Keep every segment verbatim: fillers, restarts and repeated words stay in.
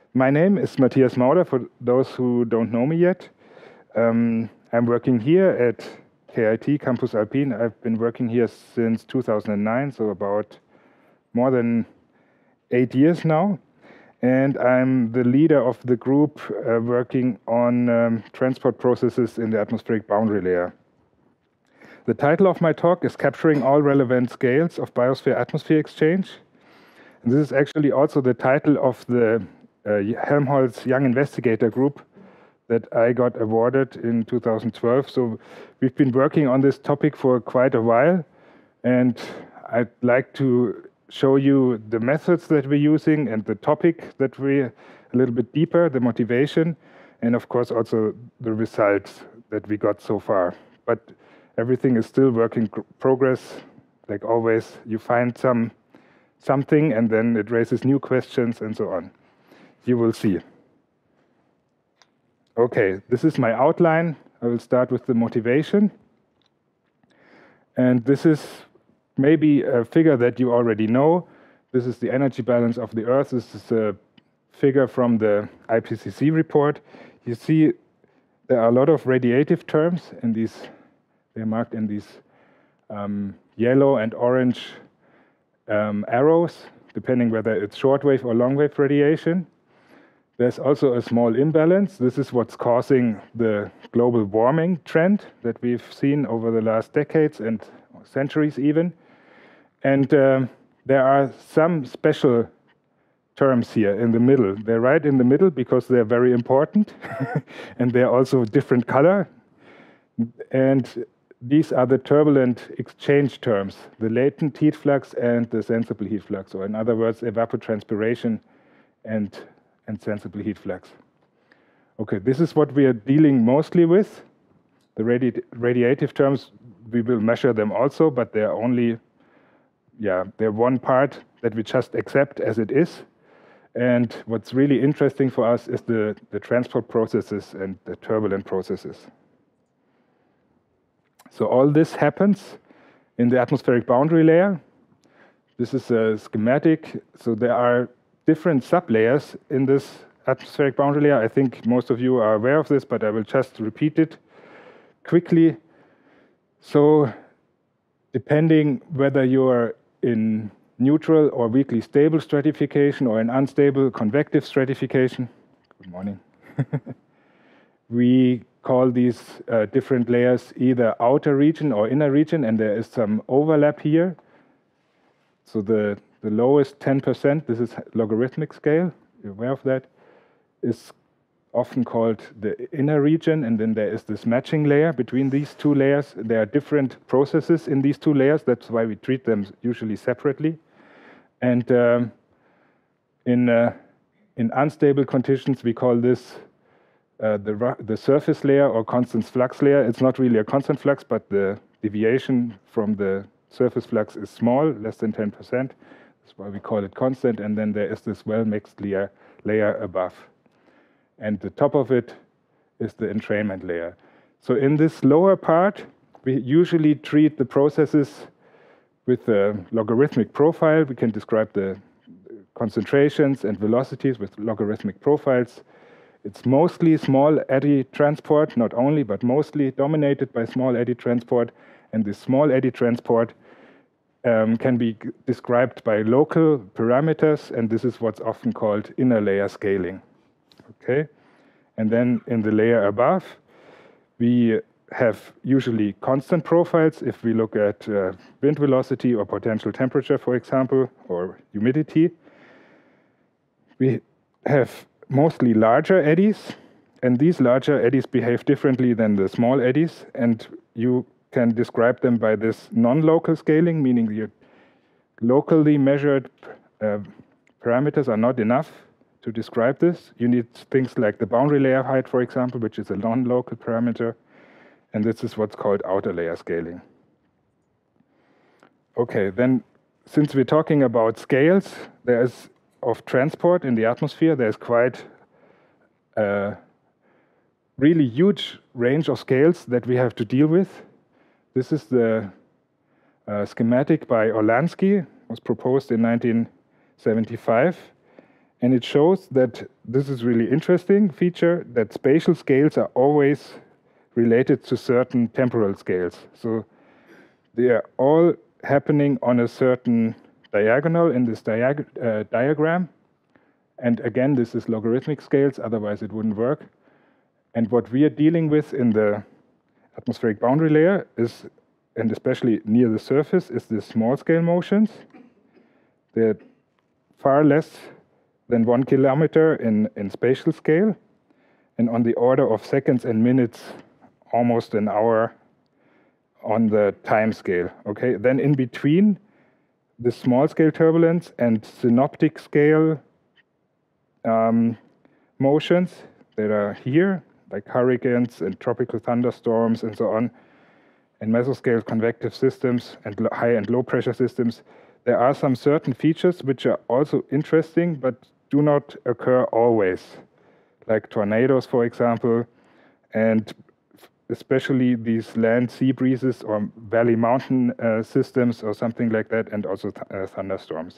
My name is Matthias Mauder, for those who don't know me yet. Um, I'm working here at K I T Campus Alpine. I've been working here since two thousand nine, so about more than eight years now. And I'm the leader of the group uh, working on um, transport processes in the atmospheric boundary layer. The title of my talk is Capturing All Relevant Scales of Biosphere-Atmosphere Exchange. And this is actually also the title of the uh, Helmholtz Young Investigator Group that I got awarded in two thousand twelve. So we've been working on this topic for quite a while, and I'd like to show you the methods that we're using and the topic that we're a little bit deeper, the motivation, and of course also the results that we got so far. But everything is still work in progress. Like always, you find some something and then it raises new questions and so on. You will see. Okay, this is my outline. I will start with the motivation. And this is maybe a figure that you already know. This is the energy balance of the Earth. This is a figure from the I P C C report. You see there are a lot of radiative terms in these, they're marked in these um, yellow and orange um, arrows, depending whether it's shortwave or longwave radiation. There's also a small imbalance. This is what's causing the global warming trend that we've seen over the last decades and centuries even. And um, there are some special terms here in the middle. They're right in the middle because they're very important and they're also different color. And these are the turbulent exchange terms, the latent heat flux and the sensible heat flux, or in other words, evapotranspiration and, and sensible heat flux. Okay, this is what we are dealing mostly with. The radi radiative terms, we will measure them also, but they're only Yeah, they're one part that we just accept as it is. And what's really interesting for us is the, the transport processes and the turbulent processes. So all this happens in the atmospheric boundary layer. This is a schematic. So there are different sublayers in this atmospheric boundary layer. I think most of you are aware of this, but I will just repeat it quickly. So depending whether you're in neutral or weakly stable stratification or in unstable convective stratification. Good morning. We call these uh, different layers either outer region or inner region, and there is some overlap here. So the, the lowest ten percent, this is logarithmic scale, you're aware of that, is often called the inner region, and then there is this matching layer between these two layers. There are different processes in these two layers, that's why we treat them usually separately. And um, in, uh, in unstable conditions, we call this uh, the, the surface layer or constant flux layer. It's not really a constant flux, but the deviation from the surface flux is small, less than ten percent. That's why we call it constant. And then there is this well-mixed layer, layer above. And the top of it is the entrainment layer. So in this lower part, we usually treat the processes with a logarithmic profile. We can describe the concentrations and velocities with logarithmic profiles. It's mostly small eddy transport, not only, but mostly dominated by small eddy transport. And this small eddy transport um, can be described by local parameters, and this is what's often called inner layer scaling. Okay, and then in the layer above, we have usually constant profiles. If we look at uh, wind velocity or potential temperature, for example, or humidity, we have mostly larger eddies, and these larger eddies behave differently than the small eddies, and you can describe them by this non-local scaling, meaning the locally measured uh, parameters are not enough to describe this. You need things like the boundary layer height, for example, which is a non-local parameter, and this is what's called outer layer scaling. Okay, then since we're talking about scales, there's of transport in the atmosphere, there's quite a really huge range of scales that we have to deal with. This is the uh, schematic by Orlansky, was proposed in nineteen seventy-five. And it shows that this is really interesting feature, that spatial scales are always related to certain temporal scales. So they are all happening on a certain diagonal in this diag uh, diagram. And again, this is logarithmic scales, otherwise it wouldn't work. And what we are dealing with in the atmospheric boundary layer is, and especially near the surface, is the small scale motions. They're far less than one kilometer in, in spatial scale, and on the order of seconds and minutes, almost an hour on the time scale. Okay, then in between the small scale turbulence and synoptic scale um, motions that are here, like hurricanes and tropical thunderstorms and so on, and mesoscale convective systems and high and low pressure systems, there are some certain features which are also interesting, but do not occur always, like tornadoes, for example, and especially these land sea breezes or valley mountain uh, systems or something like that, and also th uh, thunderstorms.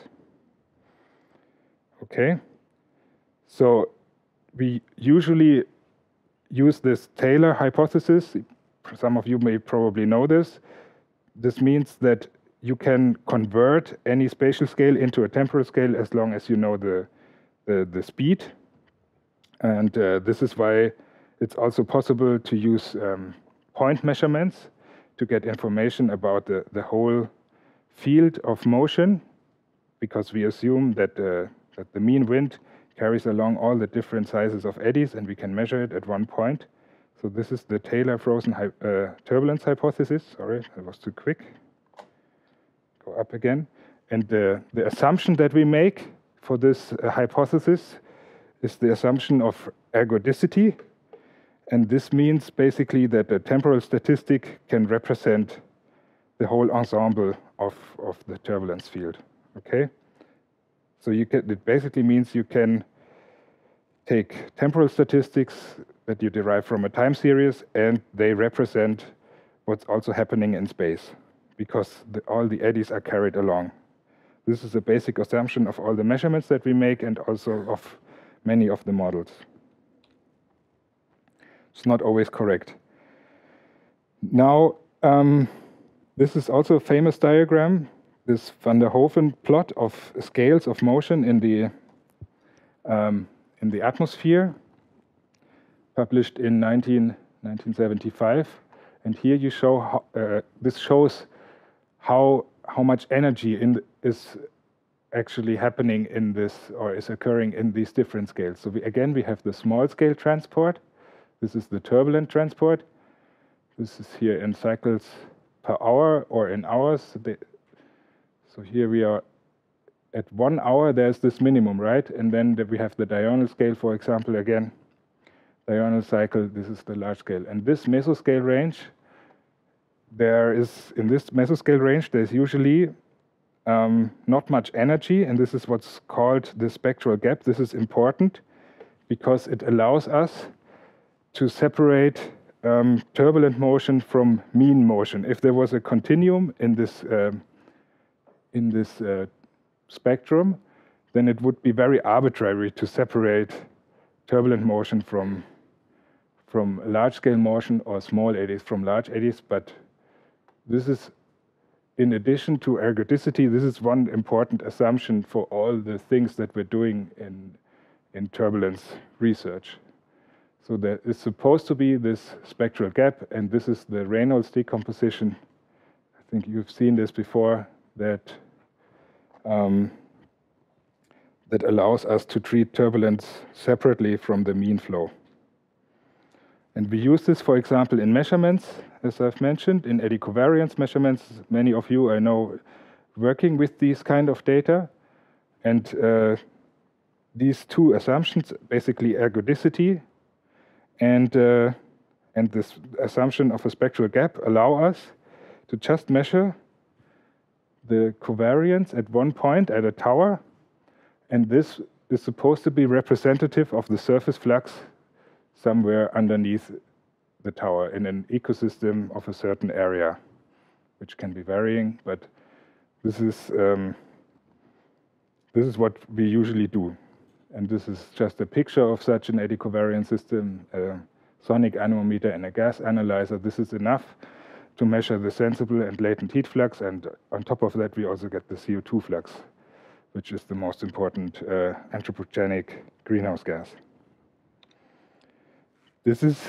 Okay, so we usually use this Taylor hypothesis. Some of you may probably know this. This means that you can convert any spatial scale into a temporal scale as long as you know the the, the speed. And uh, this is why it's also possible to use um, point measurements to get information about the, the whole field of motion, because we assume that, uh, that the mean wind carries along all the different sizes of eddies, and we can measure it at one point. So this is the Taylor frozen hy uh, turbulence hypothesis. Sorry, that was too quick. Go up again. And the, the assumption that we make for this uh, hypothesis is the assumption of ergodicity. And this means basically that a temporal statistic can represent the whole ensemble of, of the turbulence field. Okay? So you can, it basically means you can take temporal statistics that you derive from a time series, and they represent what's also happening in space, because the, all the eddies are carried along. This is a basic assumption of all the measurements that we make and also of many of the models. It's not always correct. Now, um, this is also a famous diagram, this Van der Hoeven plot of scales of motion in the, um, in the atmosphere, published in nineteen seventy-five. And here you show how, uh, this shows how how much energy in the, is actually happening in this, or is occurring in these different scales. So we, again, we have the small scale transport. This is the turbulent transport. This is here in cycles per hour or in hours. So here we are at one hour, there's this minimum, right? And then we have the diurnal scale, for example, again. Diurnal cycle, this is the large scale. And this mesoscale range, there is, in this mesoscale range, there's usually um, not much energy, and this is what's called the spectral gap. This is important because it allows us to separate um, turbulent motion from mean motion. If there was a continuum in this, um, in this uh, spectrum, then it would be very arbitrary to separate turbulent motion from, from large-scale motion or small eddies from large eddies. But this is, in addition to ergodicity, this is one important assumption for all the things that we're doing in, in turbulence research. So there is supposed to be this spectral gap, and this is the Reynolds decomposition. I think you've seen this before, that um, that allows us to treat turbulence separately from the mean flow. And we use this, for example, in measurements, as I've mentioned, in eddy covariance measurements. Many of you I know working with these kind of data. And uh, these two assumptions, basically ergodicity and, uh, and this assumption of a spectral gap, allow us to just measure the covariance at one point at a tower. And this is supposed to be representative of the surface flux somewhere underneath the tower in an ecosystem of a certain area, which can be varying, but this is, um, this is what we usually do. And this is just a picture of such an eddy covariance system, a sonic anemometer and a gas analyzer. This is enough to measure the sensible and latent heat flux, and on top of that we also get the C O two flux, which is the most important uh, anthropogenic greenhouse gas. This is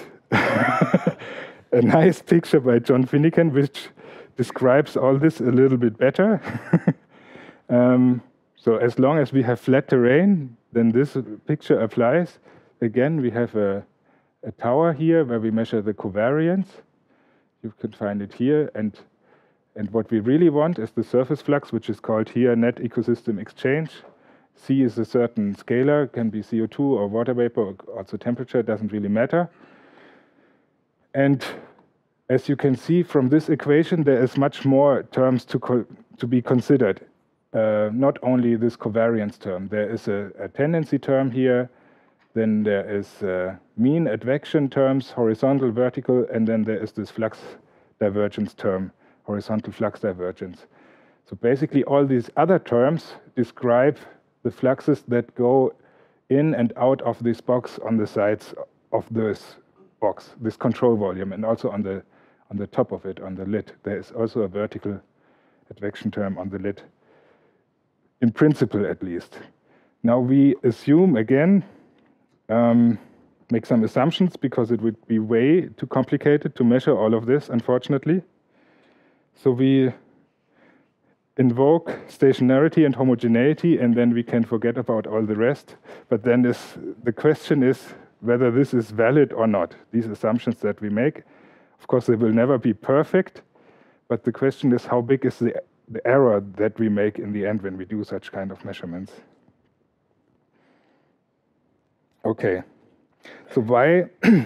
a nice picture by John Finucane, which describes all this a little bit better. um, so as long as we have flat terrain, then this picture applies. Again, we have a, a tower here where we measure the covariance. You can find it here. And, and what we really want is the surface flux, which is called here net ecosystem exchange. C is a certain scalar, can be C O two or water vapor, or also temperature, doesn't really matter. And as you can see from this equation, there is much more terms to, co to be considered. Uh, not only this covariance term, there is a, a tendency term here, then there is uh, mean advection terms, horizontal, vertical, and then there is this flux divergence term, horizontal flux divergence. So basically all these other terms describe the fluxes that go in and out of this box on the sides of this box, this control volume, and also on the on the top of it, on the lid. There is also a vertical advection term on the lid, in principle at least. Now we assume again, um, make some assumptions because it would be way too complicated to measure all of this, unfortunately. So we invoke stationarity and homogeneity, and then we can forget about all the rest. But then this, the question is whether this is valid or not, these assumptions that we make. Of course, they will never be perfect, but the question is how big is the, the error that we make in the end when we do such kind of measurements. Okay, so why,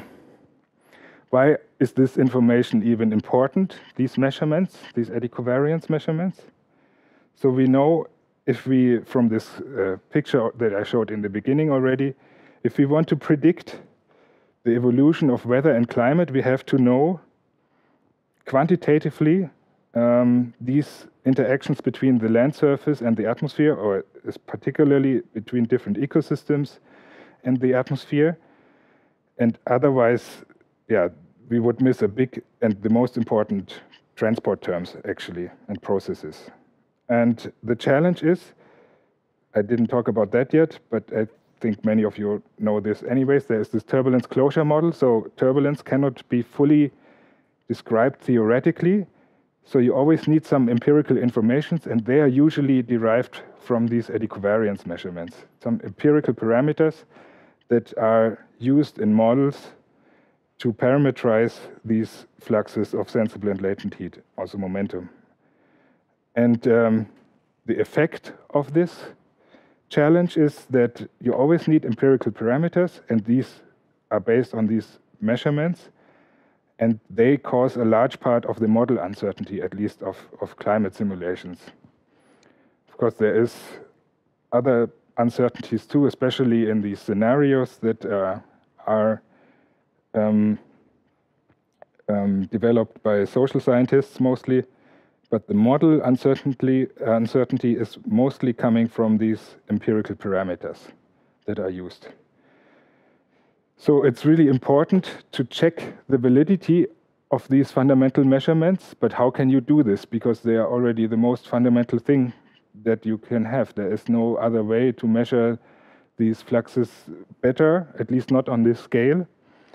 why is this information even important, these measurements, these eddy covariance measurements? So we know if we, from this uh, picture that I showed in the beginning already, if we want to predict the evolution of weather and climate, we have to know quantitatively um, these interactions between the land surface and the atmosphere, or particularly between different ecosystems and the atmosphere. And otherwise, yeah, we would miss a big and the most important transport terms, actually, and processes. And the challenge is, I didn't talk about that yet, but I think many of you know this anyways, there is this turbulence closure model. So turbulence cannot be fully described theoretically. So you always need some empirical information, and they are usually derived from these eddy covariance measurements. Some empirical parameters that are used in models to parameterize these fluxes of sensible and latent heat, also momentum. And um, the effect of this challenge is that you always need empirical parameters, and these are based on these measurements, and they cause a large part of the model uncertainty, at least of, of climate simulations. Of course, there is other uncertainties too, especially in these scenarios that uh, are um, um, developed by social scientists mostly. But the model uncertainty, uncertainty is mostly coming from these empirical parameters that are used. So it's really important to check the validity of these fundamental measurements, but how can you do this? Because they are already the most fundamental thing that you can have. There is no other way to measure these fluxes better, at least not on this scale.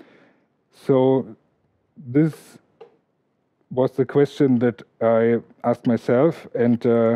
So this was the question that I asked myself, and uh,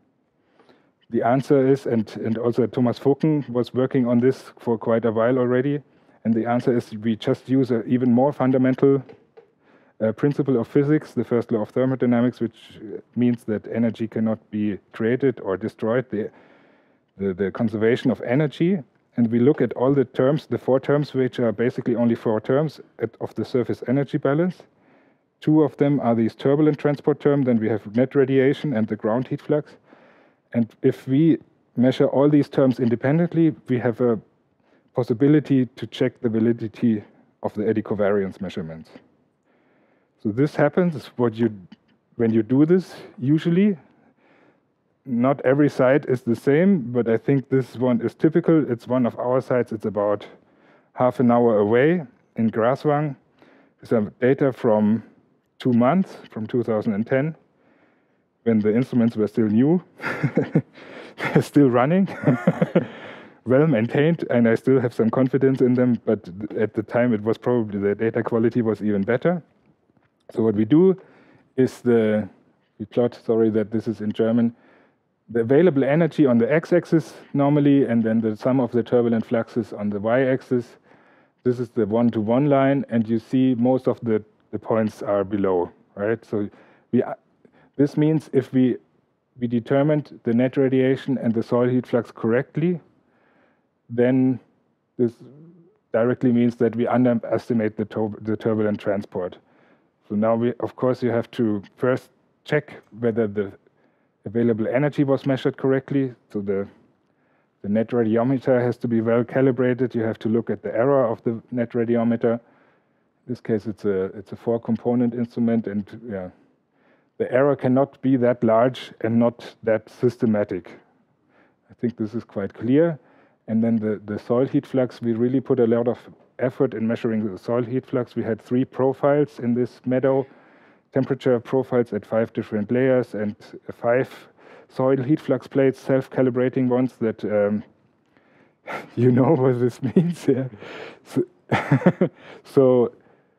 the answer is, and, and also Thomas Fouken was working on this for quite a while already, and the answer is we just use an even more fundamental uh, principle of physics, the first law of thermodynamics, which means that energy cannot be created or destroyed, the, the, the conservation of energy. And we look at all the terms, the four terms, which are basically only four terms at, of the surface energy balance. Two of them are these turbulent transport terms, then we have net radiation and the ground heat flux. And if we measure all these terms independently, we have a possibility to check the validity of the eddy covariance measurements. So this happens what you, when you do this, usually, not every site is the same, but I think this one is typical. It's one of our sites. It's about half an hour away in Graswang. Some data from two months, from two thousand ten, when the instruments were still new, still running, well maintained, and I still have some confidence in them, but at the time it was probably the data quality was even better. So what we do is the, we plot, sorry that this is in German, the available energy on the x-axis normally, and then the sum of the turbulent fluxes on the y-axis. This is the one-to-one line, and you see most of the, the points are below, right? So we, this means if we, we determined the net radiation and the soil heat flux correctly, then this directly means that we underestimate the, tur the turbulent transport. So now, we, of course, you have to first check whether the available energy was measured correctly. So the, the net radiometer has to be well calibrated. You have to look at the error of the net radiometer. In this case, it's a, it's a four-component instrument, and yeah, the error cannot be that large and not that systematic. I think this is quite clear. And then the, the soil heat flux, we really put a lot of effort in measuring the soil heat flux. We had three profiles in this meadow, temperature profiles at five different layers, and five soil heat flux plates, self-calibrating ones that um, you know what this means. Yeah. So, so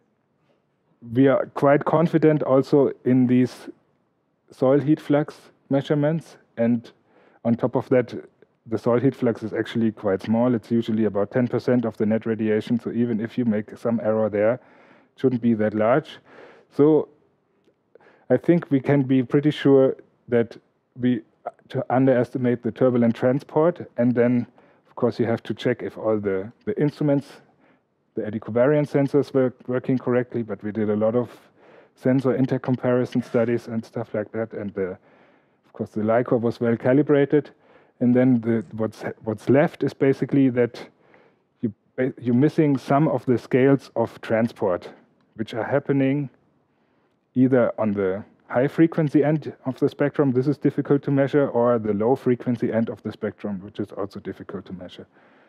we are quite confident also in these soil heat flux measurements, and on top of that, the soil heat flux is actually quite small. It's usually about ten percent of the net radiation, so even if you make some error there, it shouldn't be that large. So I think we can be pretty sure that we to underestimate the turbulent transport, and then, of course, you have to check if all the, the instruments, the eddy covariance sensors were working correctly, but we did a lot of sensor intercomparison studies and stuff like that, and the, of course, the LICOR was well calibrated. And then the, what's what's left is basically that you, you're missing some of the scales of transport, which are happening either on the high frequency end of the spectrum, this is difficult to measure, or the low frequency end of the spectrum, which is also difficult to measure.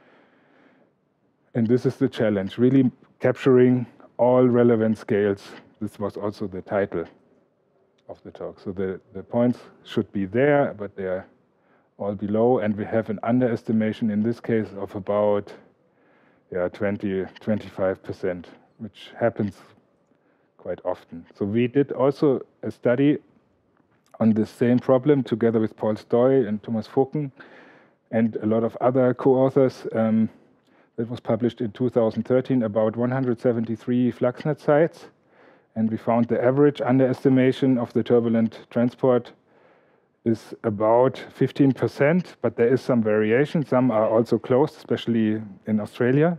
And this is the challenge, really capturing all relevant scales. This was also the title of the talk. So the, the points should be there, but they're all below, and we have an underestimation in this case of about yeah, twenty, twenty-five percent, which happens quite often. So we did also a study on the same problem together with Paul Stoy and Thomas Fouken and a lot of other co-authors. Um, that was published in two thousand thirteen, about one hundred seventy-three FluxNet sites, and we found the average underestimation of the turbulent transport is about fifteen percent, but there is some variation. Some are also closed, especially in Australia.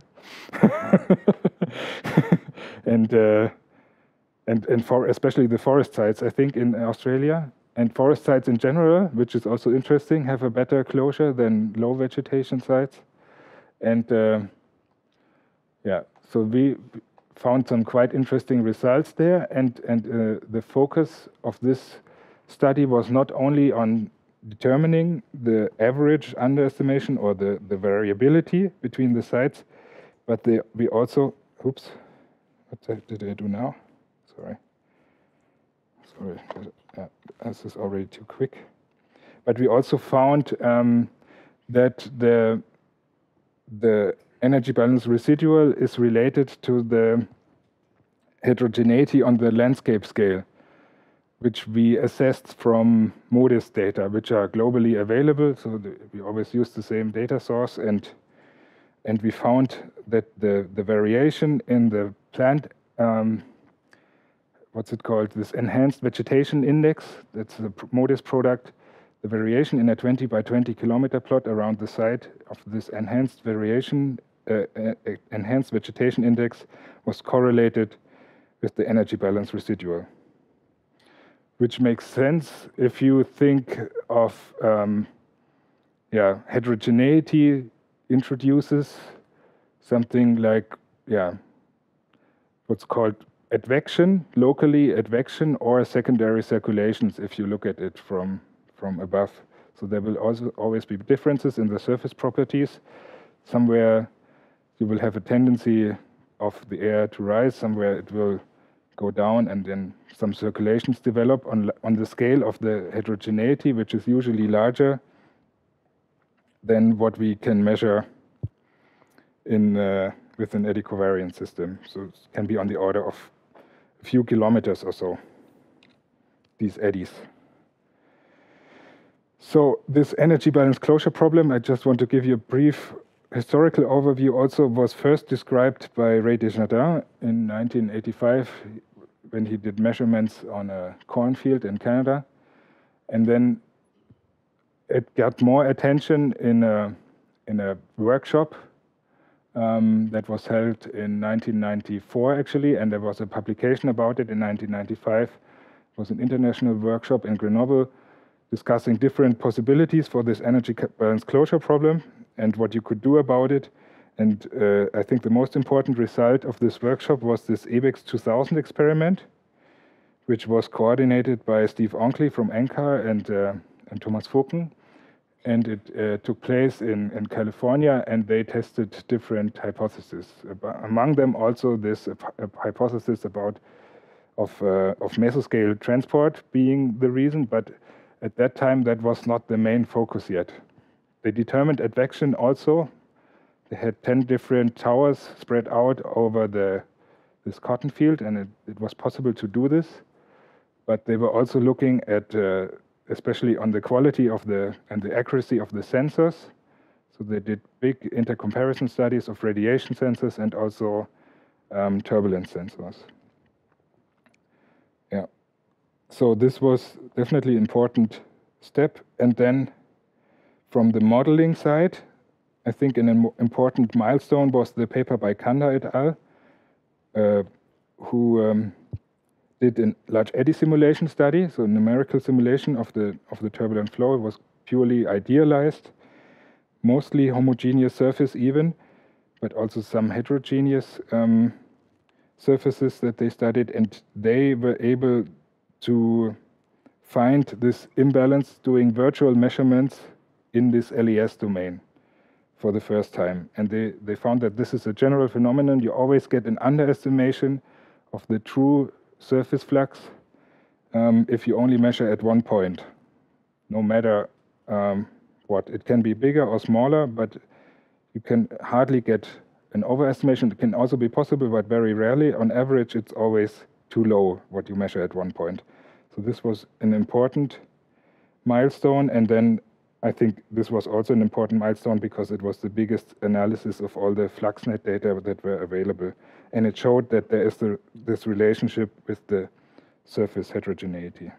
and uh, and and for especially the forest sites, I think, in Australia. And forest sites in general, which is also interesting, have a better closure than low vegetation sites. And uh, yeah, so we found some quite interesting results there. And, and uh, the focus of this study was not only on determining the average underestimation or the, the variability between the sites, but the, we also, oops, what did I do now? Sorry. Sorry, uh, this is already too quick. But we also found um, that the, the energy balance residual is related to the heterogeneity on the landscape scale, which we assessed from MODIS data, which are globally available. So the, we always use the same data source, and and we found that the the variation in the plant, um, what's it called, this enhanced vegetation index, that's the MODIS product, the variation in a twenty by twenty kilometer plot around the site of this enhanced variation, uh, uh, enhanced vegetation index was correlated with the energy balance residual. Which makes sense if you think of um, yeah, heterogeneity introduces something like yeah, what's called advection, locally advection, or secondary circulations if you look at it from, from above. So there will also always be differences in the surface properties. Somewhere you will have a tendency of the air to rise, somewhere it will go down, and then some circulations develop on, on the scale of the heterogeneity, which is usually larger than what we can measure in uh, with an eddy covariance system. So it can be on the order of a few kilometers or so, these eddies. So this energy balance closure problem, I just want to give you a brief historical overview, also was first described by Ray Desjardins in nineteen eighty-five when he did measurements on a cornfield in Canada. And then it got more attention in a, in a workshop um, that was held in nineteen ninety-four, actually, and there was a publication about it in nineteen ninety-five. It was an international workshop in Grenoble discussing different possibilities for this energy balance closure problem and what you could do about it. And uh, I think the most important result of this workshop was this ABEX two thousand experiment, which was coordinated by Steve Onkley from NCAR and, uh, and Thomas Fouken. And it uh, took place in, in California, and they tested different hypotheses. Among them also this uh, hypothesis about of, uh, of mesoscale transport being the reason, but at that time that was not the main focus yet. They determined advection also. They had ten different towers spread out over the, this cotton field, and it, it was possible to do this. But they were also looking at, uh, especially on the quality of the and the accuracy of the sensors. So they did big intercomparison studies of radiation sensors and also um, turbulence sensors. Yeah. So this was definitely an important step. And then from the modeling side, I think an important milestone was the paper by Kanda et al., uh, who um, did a large eddy simulation study, so a numerical simulation of the of the turbulent flow. It was purely idealized, mostly homogeneous surface even, but also some heterogeneous um, surfaces that they studied, and they were able to find this imbalance doing virtual measurements in this L E S domain for the first time. And they, they found that this is a general phenomenon. You always get an underestimation of the true surface flux um, if you only measure at one point, no matter um, what. It can be bigger or smaller, but you can hardly get an overestimation. It can also be possible, but very rarely. On average, it's always too low what you measure at one point. So this was an important milestone. And then I think this was also an important milestone because it was the biggest analysis of all the FluxNet data that were available. And it showed that there is the, this relationship with the surface heterogeneity.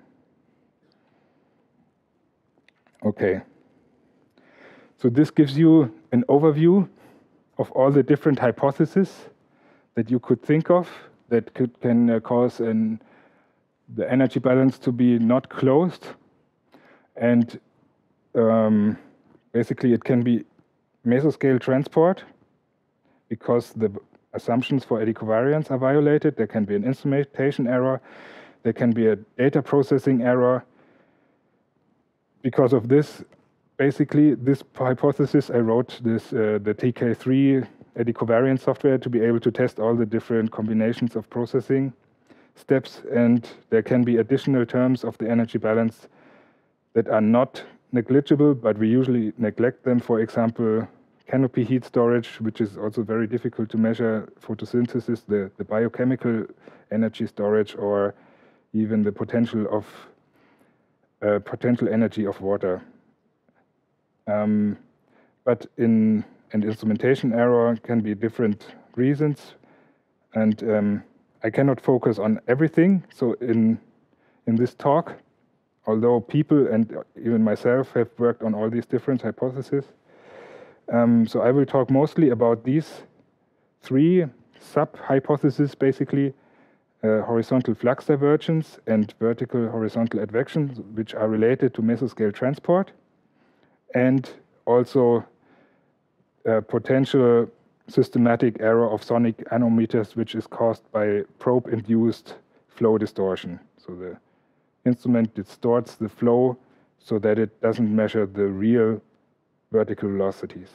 Okay. So this gives you an overview of all the different hypotheses that you could think of that could, can uh, cause an, the energy balance to be not closed. And um, basically it can be mesoscale transport because the assumptions for eddy covariance are violated. There can be an instrumentation error. There can be a data processing error. Because of this, basically, this hypothesis, I wrote this uh, the T K three eddy covariance software to be able to test all the different combinations of processing steps, and there can be additional terms of the energy balance that are not negligible, but we usually neglect them. For example, canopy heat storage, which is also very difficult to measure, photosynthesis, the, the biochemical energy storage, or even the potential of uh, potential energy of water. Um, but in an instrumentation error can be different reasons, and um, I cannot focus on everything. So in in this talk, although people and even myself have worked on all these different hypotheses, um, so I will talk mostly about these three sub-hypotheses, basically, uh, horizontal flux divergence and vertical horizontal advection, which are related to mesoscale transport, and also uh, potential systematic error of sonic anemometers, which is caused by probe-induced flow distortion. So the instrument distorts the flow so that it doesn't measure the real vertical velocities.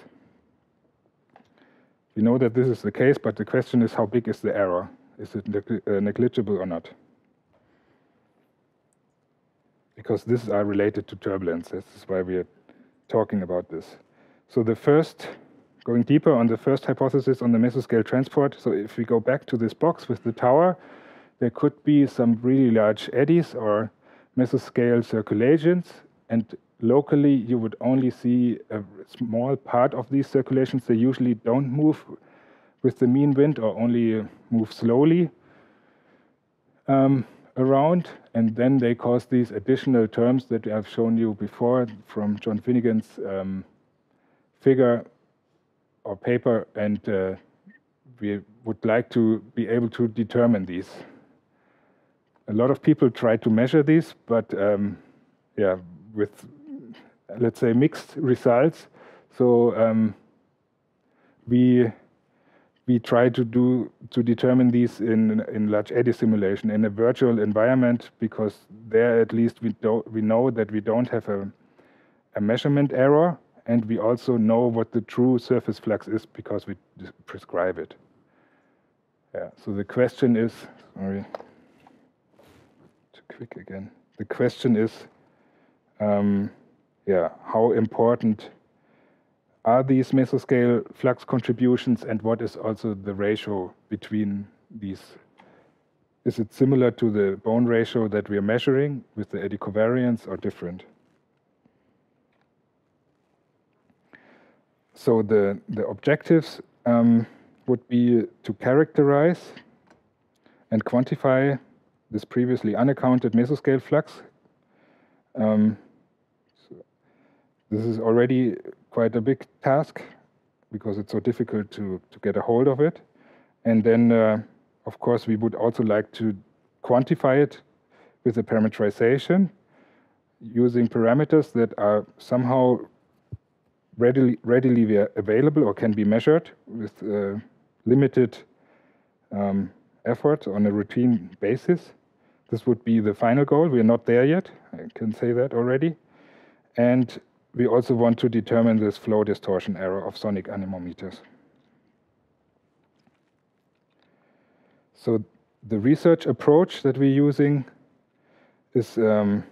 We know that this is the case, but the question is, how big is the error? Is it neg uh, negligible or not? Because these are related to turbulence. This is why we are talking about this. So the first, going deeper on the first hypothesis on the mesoscale transport, so if we go back to this box with the tower, there could be some really large eddies or mesoscale circulations, and locally you would only see a small part of these circulations. They usually don't move with the mean wind or only move slowly um, around, and then they cause these additional terms that I've shown you before from John Finnegan's um, figure or paper, and uh, we would like to be able to determine these. A lot of people try to measure these, but um, yeah, with, let's say, mixed results. So um, we we try to do to determine these in in large eddy simulation in a virtual environment, because there at least we don't we know that we don't have a a measurement error, and we also know what the true surface flux is because we prescribe it. Yeah. So the question is, sorry, too quick again. The question is, um, yeah, how important are these mesoscale flux contributions, and what is also the ratio between these? Is it similar to the bone ratio that we are measuring with the eddy covariance, or different? So the, the objectives um, would be to characterize and quantify this previously unaccounted mesoscale flux. Um, so this is already quite a big task because it's so difficult to, to get a hold of it. And then, uh, of course, we would also like to quantify it with a parameterization using parameters that are somehow readily, readily available or can be measured with uh, limited um, effort on a routine basis. This would be the final goal. We're not there yet, I can say that already. And we also want to determine this flow distortion error of sonic anemometers. So the research approach that we're using is um,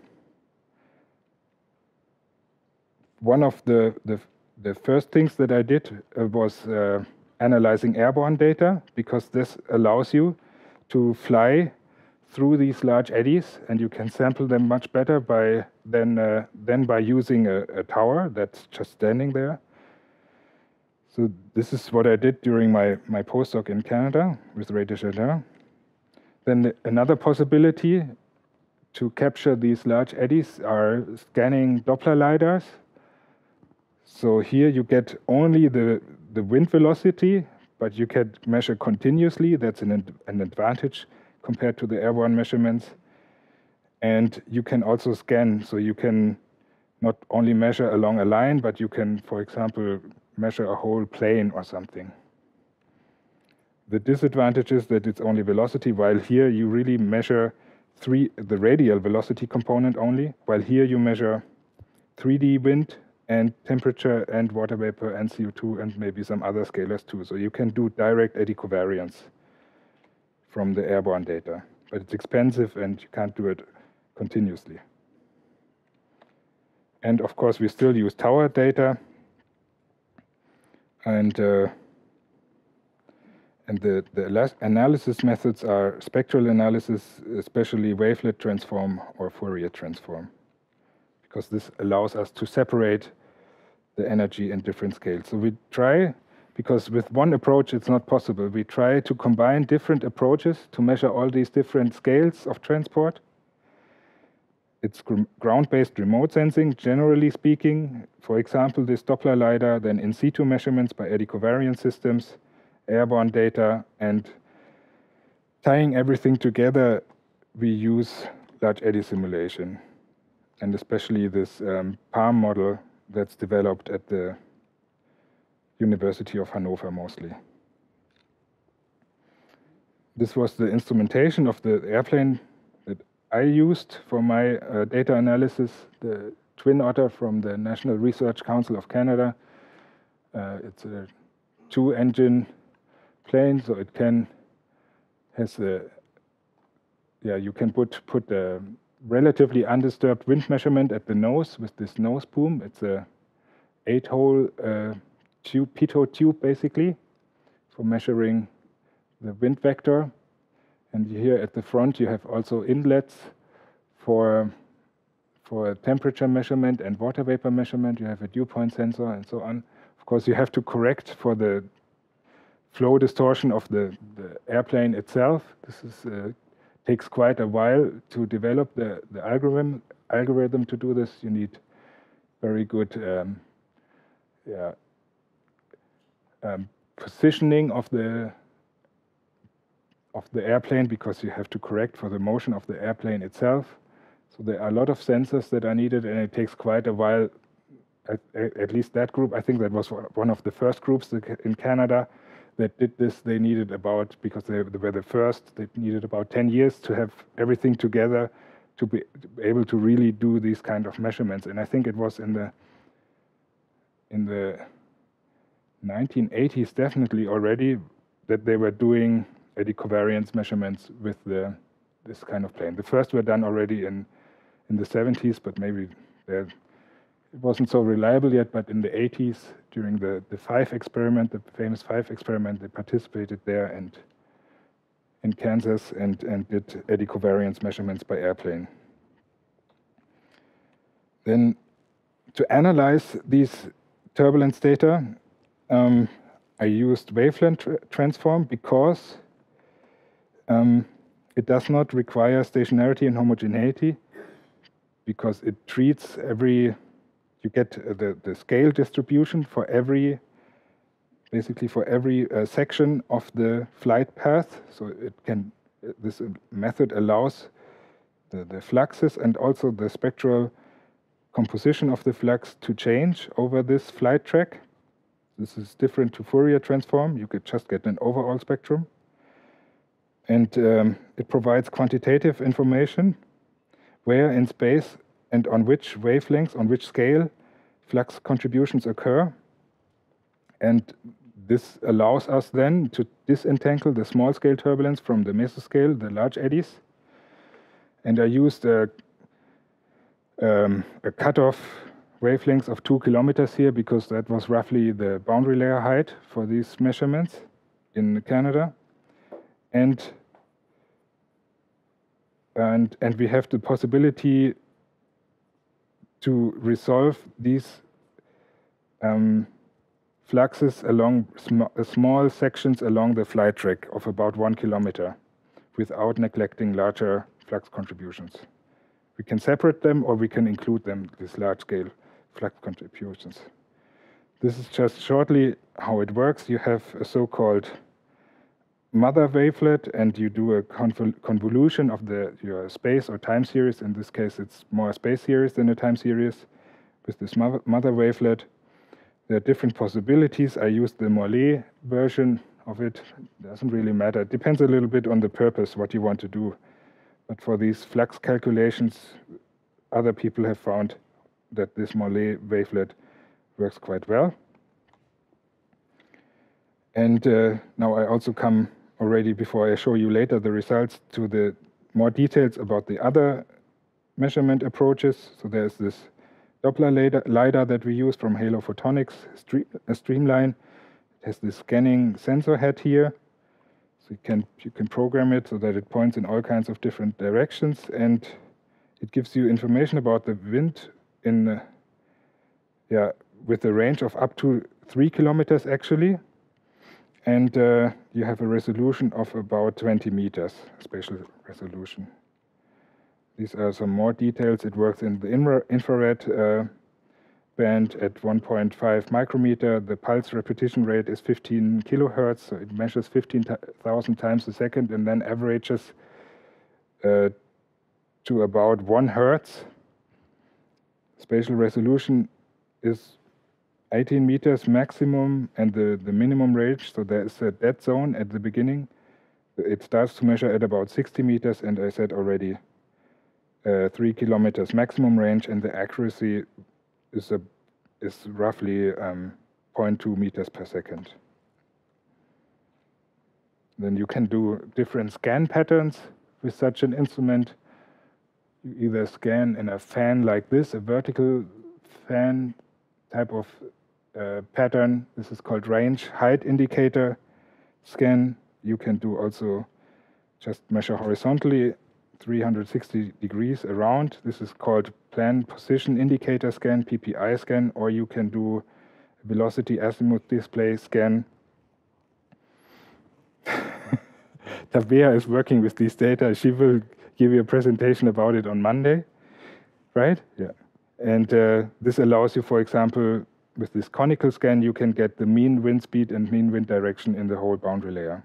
one of the, the, the first things that I did uh, was uh, analyzing airborne data, because this allows you to fly through these large eddies, and you can sample them much better by than uh, than by using a, a tower that's just standing there. So this is what I did during my my postdoc in Canada with Ray Desjardins. Then the, another possibility to capture these large eddies are scanning Doppler lidars. So here you get only the the wind velocity, but you can measure continuously. That's an an advantage compared to the airborne measurements. And you can also scan, so you can not only measure along a line, but you can, for example, measure a whole plane or something. The disadvantage is that it's only velocity, while here you really measure three, the radial velocity component only, while here you measure three D wind and temperature and water vapor and C O two and maybe some other scalars too. So you can do direct eddy covariance from the airborne data, but it's expensive and you can't do it continuously. And of course, we still use tower data, and uh, and the the analysis methods are spectral analysis, especially wavelet transform or Fourier transform, because this allows us to separate the energy in different scales. So we try. Because with one approach, it's not possible. We try to combine different approaches to measure all these different scales of transport. It's ground-based remote sensing, generally speaking. For example, this Doppler lidar, then in situ measurements by eddy covariance systems, airborne data, and tying everything together, we use large eddy simulation, and especially this um, PALM model that's developed at the University of Hanover mostly. This was the instrumentation of the airplane that I used for my uh, data analysis, the Twin Otter from the National Research Council of Canada. Uh, it's a two-engine plane, so it can has a yeah you can put put a relatively undisturbed wind measurement at the nose with this nose boom. It's a eight-hole uh, tube, pitot tube basically for measuring the wind vector. And here at the front you have also inlets for for temperature measurement and water vapor measurement. You have a dew point sensor and so on. Of course, you have to correct for the flow distortion of the, the airplane itself. This is, uh, takes quite a while to develop the, the algorithm, algorithm to do this. You need very good um, yeah, um, positioning of the, of the airplane, because you have to correct for the motion of the airplane itself. So there are a lot of sensors that are needed, and it takes quite a while. At, at least that group, I think that was one of the first groups in Canada that did this. They needed about, because they, they were the first, they needed about ten years to have everything together to be able to really do these kind of measurements. And I think it was in the in the nineteen eighties definitely already that they were doing eddy covariance measurements with the this kind of plane. The first were done already in in the seventies, but maybe they're it wasn't so reliable yet, but in the eighties, during the, the five experiment, the famous five experiment, they participated there and in Kansas and, and did eddy covariance measurements by airplane. Then to analyze these turbulence data, um, I used wavelength tra transform because um, it does not require stationarity and homogeneity, because it treats every you get the, the scale distribution for every, basically for every uh, section of the flight path. So it can, this method allows the, the fluxes and also the spectral composition of the flux to change over this flight track. This is different to Fourier transform. You could just get an overall spectrum. And um, it provides quantitative information where in space and on which wavelengths, on which scale, flux contributions occur. And this allows us then to disentangle the small-scale turbulence from the mesoscale, the large eddies. And I used a, um, a cutoff wavelength of two kilometers here, because that was roughly the boundary layer height for these measurements in Canada. And, and, and we have the possibility to resolve these um, fluxes along sm small sections along the flight track of about one kilometer without neglecting larger flux contributions. We can separate them, or we can include them, these large-scale flux contributions. This is just shortly how it works. You have a so-called mother wavelet, and you do a convol convolution of the your space or time series. In this case, it's more a space series than a time series. With this mother, mother wavelet, there are different possibilities. I used the Morley version of it. It doesn't really matter. It depends a little bit on the purpose, what you want to do. But for these flux calculations, other people have found that this Morley wavelet works quite well. And uh, now I also come already, before I show you later the results, to the more details about the other measurement approaches. So there's this Doppler LiDAR, LiDAR that we use from Halo Photonics, stream, a Streamline. It has this scanning sensor head here. So you can, you can program it so that it points in all kinds of different directions, and it gives you information about the wind in, uh, yeah, with a range of up to three kilometers actually. And uh, you have a resolution of about twenty meters, spatial resolution. These are some more details. It works in the infrared uh, band at one point five micrometer. The pulse repetition rate is fifteen kilohertz, so it measures fifteen thousand times a second and then averages uh, to about one hertz. Spatial resolution is eighteen meters maximum, and the, the minimum range, so there is a dead zone at the beginning. It starts to measure at about sixty meters, and I said already uh, three kilometers maximum range, and the accuracy is, a, is roughly um, zero point two meters per second. Then you can do different scan patterns with such an instrument. You either scan in a fan like this, a vertical fan type of uh, pattern. This is called range height indicator scan. You can do also just measure horizontally three hundred sixty degrees around. This is called plan position indicator scan, P P I scan, or you can do velocity azimuth display scan. Tabea is working with these data. She will give you a presentation about it on Monday, right? Yeah. And uh, this allows you, for example, with this conical scan, you can get the mean wind speed and mean wind direction in the whole boundary layer.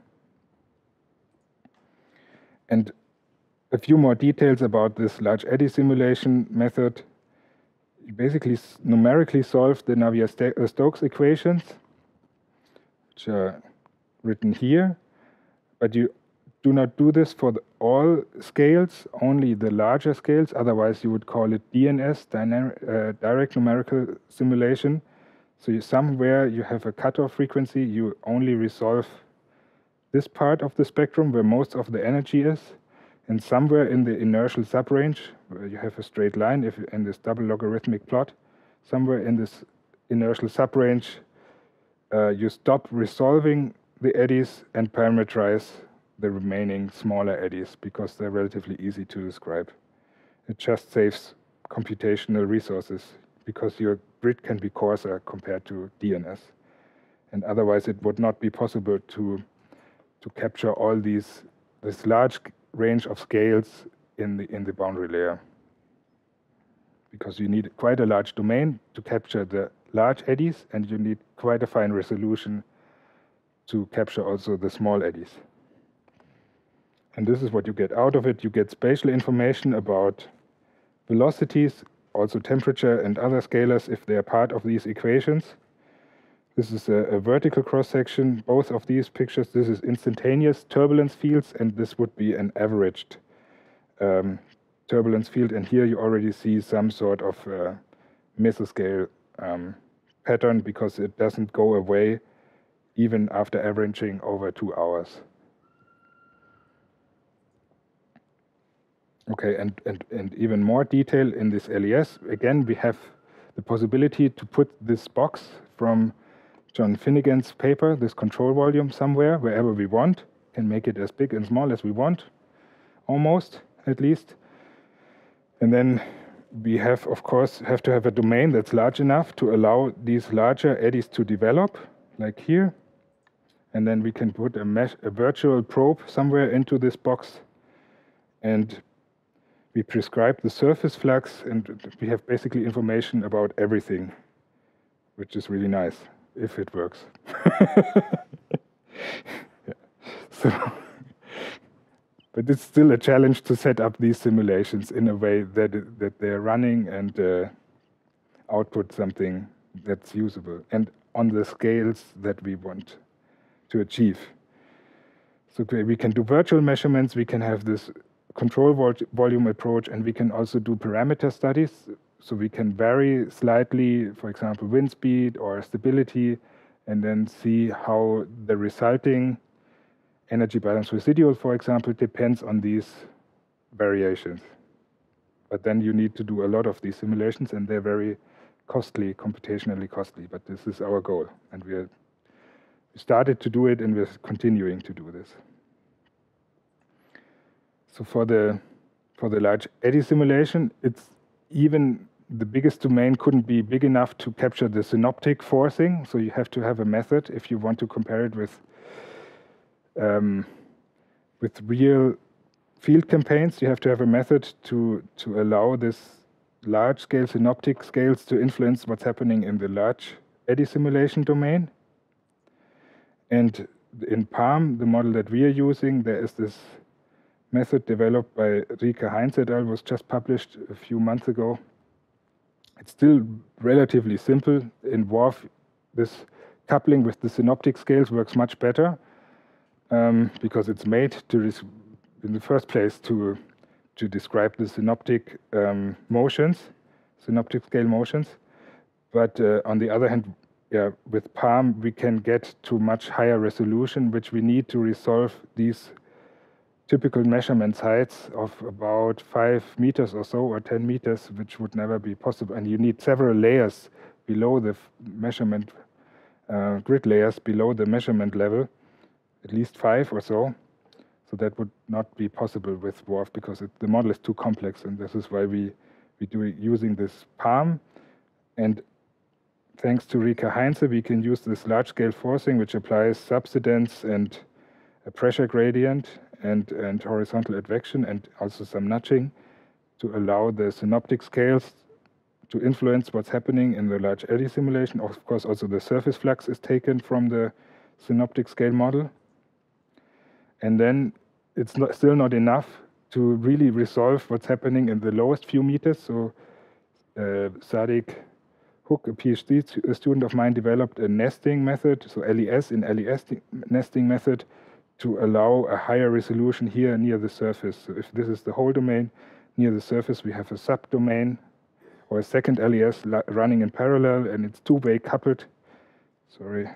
And a few more details about this large eddy simulation method. You basically numerically solve the Navier-Stokes equations, which are written here, but you do not do this for the, all scales, only the larger scales. Otherwise, you would call it D N S, dynamic, uh, direct numerical simulation. So you, somewhere you have a cutoff frequency, you only resolve this part of the spectrum where most of the energy is, and somewhere in the inertial subrange, where you have a straight line, if in this double logarithmic plot, somewhere in this inertial subrange, uh, you stop resolving the eddies and parameterize the remaining smaller eddies because they're relatively easy to describe. It just saves computational resources because your grid can be coarser compared to D N S. And otherwise it would not be possible to, to capture all these, this large range of scales in the, in the boundary layer. Because you need quite a large domain to capture the large eddies, and you need quite a fine resolution to capture also the small eddies. And this is what you get out of it. You get spatial information about velocities, also temperature and other scalars if they are part of these equations. This is a, a vertical cross-section. Both of these pictures, this is instantaneous turbulence fields, and this would be an averaged um, turbulence field. And here you already see some sort of uh, mesoscale um, pattern because it doesn't go away even after averaging over two hours. Okay, and, and, and even more detail in this L E S. Again, we have the possibility to put this box from John Finnegan's paper, this control volume, somewhere, wherever we want. Can make it as big and small as we want, almost, at least. And then we have, of course, have to have a domain that's large enough to allow these larger eddies to develop, like here. And then we can put a, mesh, a virtual probe somewhere into this box, and we prescribe the surface flux, and we have basically information about everything, which is really nice, if it works. Yeah. So, but it's still a challenge to set up these simulations in a way that, that they're running and uh, output something that's usable, and on the scales that we want to achieve. So we can do virtual measurements, we can have this control vol volume approach, and we can also do parameter studies. So we can vary slightly, for example, wind speed or stability, and then see how the resulting energy balance residual, for example, depends on these variations. But then you need to do a lot of these simulations, and they're very costly, computationally costly, but this is our goal. And we, are, we started to do it, and we're continuing to do this. So for the, for the large eddy simulation, it's even the biggest domain couldn't be big enough to capture the synoptic forcing. So you have to have a method if you want to compare it with, um, with real field campaigns. You have to have a method to, to allow this large-scale synoptic scales to influence what's happening in the large eddy simulation domain. And in PALM, the model that we are using, there is this method developed by Rika Heinz et al. Was just published a few months ago. It's still relatively simple. In W O R F, this coupling with the synoptic scales works much better um, because it's made to, in the first place, to to describe the synoptic um, motions, synoptic scale motions. But uh, on the other hand, yeah, with PALM, we can get to much higher resolution, which we need to resolve these typical measurement heights of about five meters or so, or ten meters, which would never be possible. And you need several layers below the measurement, uh, grid layers below the measurement level, at least five or so. So that would not be possible with W R F because it, the model is too complex, and this is why we, we do it using this PALM. And thanks to Rika Heinze, we can use this large-scale forcing, which applies subsidence and a pressure gradient and, and horizontal advection and also some nudging to allow the synoptic scales to influence what's happening in the large eddy simulation. Of course, also the surface flux is taken from the synoptic scale model. And then it's not, still not enough to really resolve what's happening in the lowest few meters. So uh, Sadiq Hook, a PhD student of mine, developed a nesting method, so L E S in L E S nesting method, to allow a higher resolution here near the surface. So if this is the whole domain, near the surface we have a subdomain or a second L E S running in parallel, and it's two-way coupled. Sorry.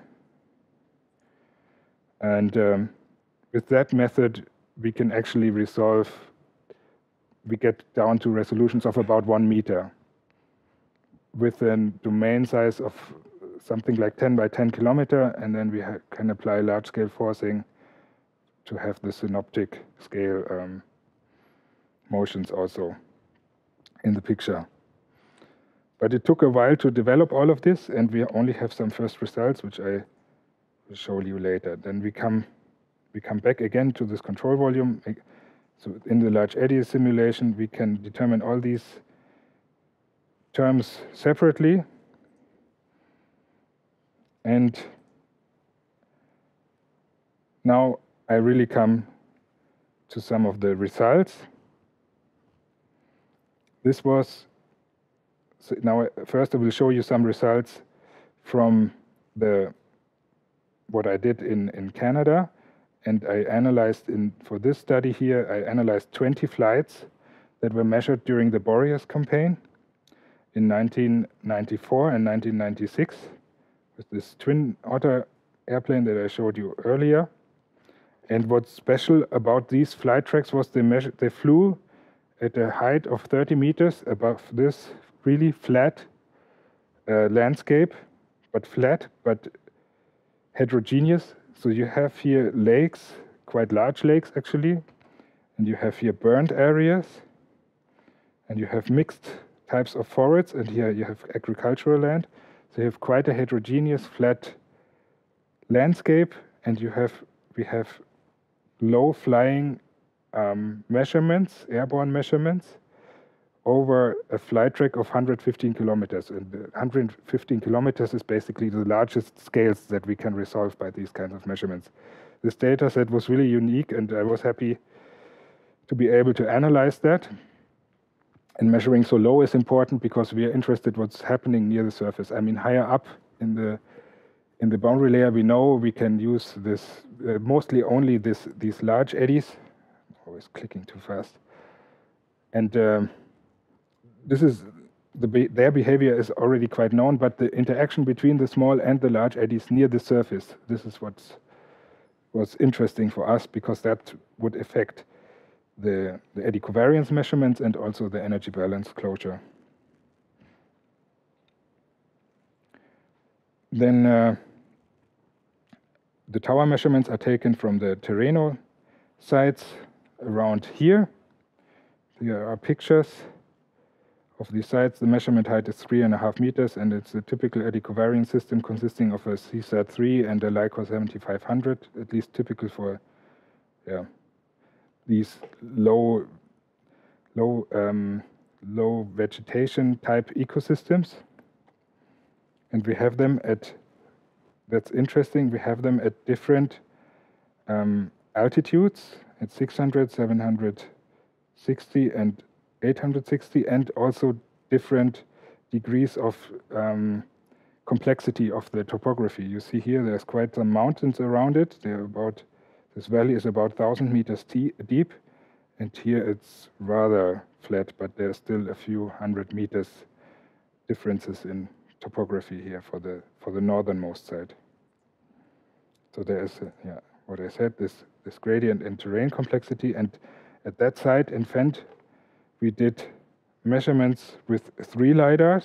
And um, with that method, we can actually resolve, we get down to resolutions of about one meter with a domain size of something like ten by ten kilometer, and then we can apply large-scale forcing to have the synoptic scale um, motions also in the picture. But it took a while to develop all of this, and we only have some first results, which I will show you later. Then we come We come back again to this control volume. So in the large eddy simulation, we can determine all these terms separately. And now I really come to some of the results. This was, so now first I will show you some results from the what I did in, in Canada. And I analyzed, in for this study here, I analyzed twenty flights that were measured during the Boreas campaign in nineteen ninety-four and nineteen ninety-six with this Twin Otter airplane that I showed you earlier. And what's special about these flight tracks was they, measured, they flew at a height of thirty meters above this really flat uh, landscape, but flat, but heterogeneous. So you have here lakes, quite large lakes actually, and you have here burnt areas, and you have mixed types of forests, and here you have agricultural land. So you have quite a heterogeneous flat landscape, and you have we have low flying um, measurements, airborne measurements, over a flight track of one hundred fifteen kilometers. And one hundred fifteen kilometers is basically the largest scales that we can resolve by these kinds of measurements. This data set was really unique, and I was happy to be able to analyze that. And measuring so low is important because we are interested what's happening near the surface. I mean, higher up in the in the boundary layer, we know we can use this uh, mostly only this these large eddies. Always clicking too fast. And um, this is the be their behavior is already quite known, but the interaction between the small and the large eddies near the surface, this is what's was interesting for us, because that would affect the, the eddy covariance measurements and also the energy balance closure. Then uh, the tower measurements are taken from the Terreno sites around here. Here are pictures of these sites. The measurement height is three and a half meters, and it's a typical eddy covariance system consisting of a C SAT three and a Lycor seventy-five hundred, at least typical for yeah, these low, low, um, low vegetation type ecosystems. And we have them at, that's interesting, we have them at different um, altitudes, at six hundred, seven hundred sixty, and eight hundred sixty, and also different degrees of um, complexity of the topography. You see here there's quite some mountains around it. They're about, this valley is about one thousand meters deep, And here it's rather flat, but there's still a few hundred meters differences in topography here for the for the northernmost side. So there is, a, yeah, what I said, this this gradient and terrain complexity. And at that site in Fendt, we did measurements with three lidars.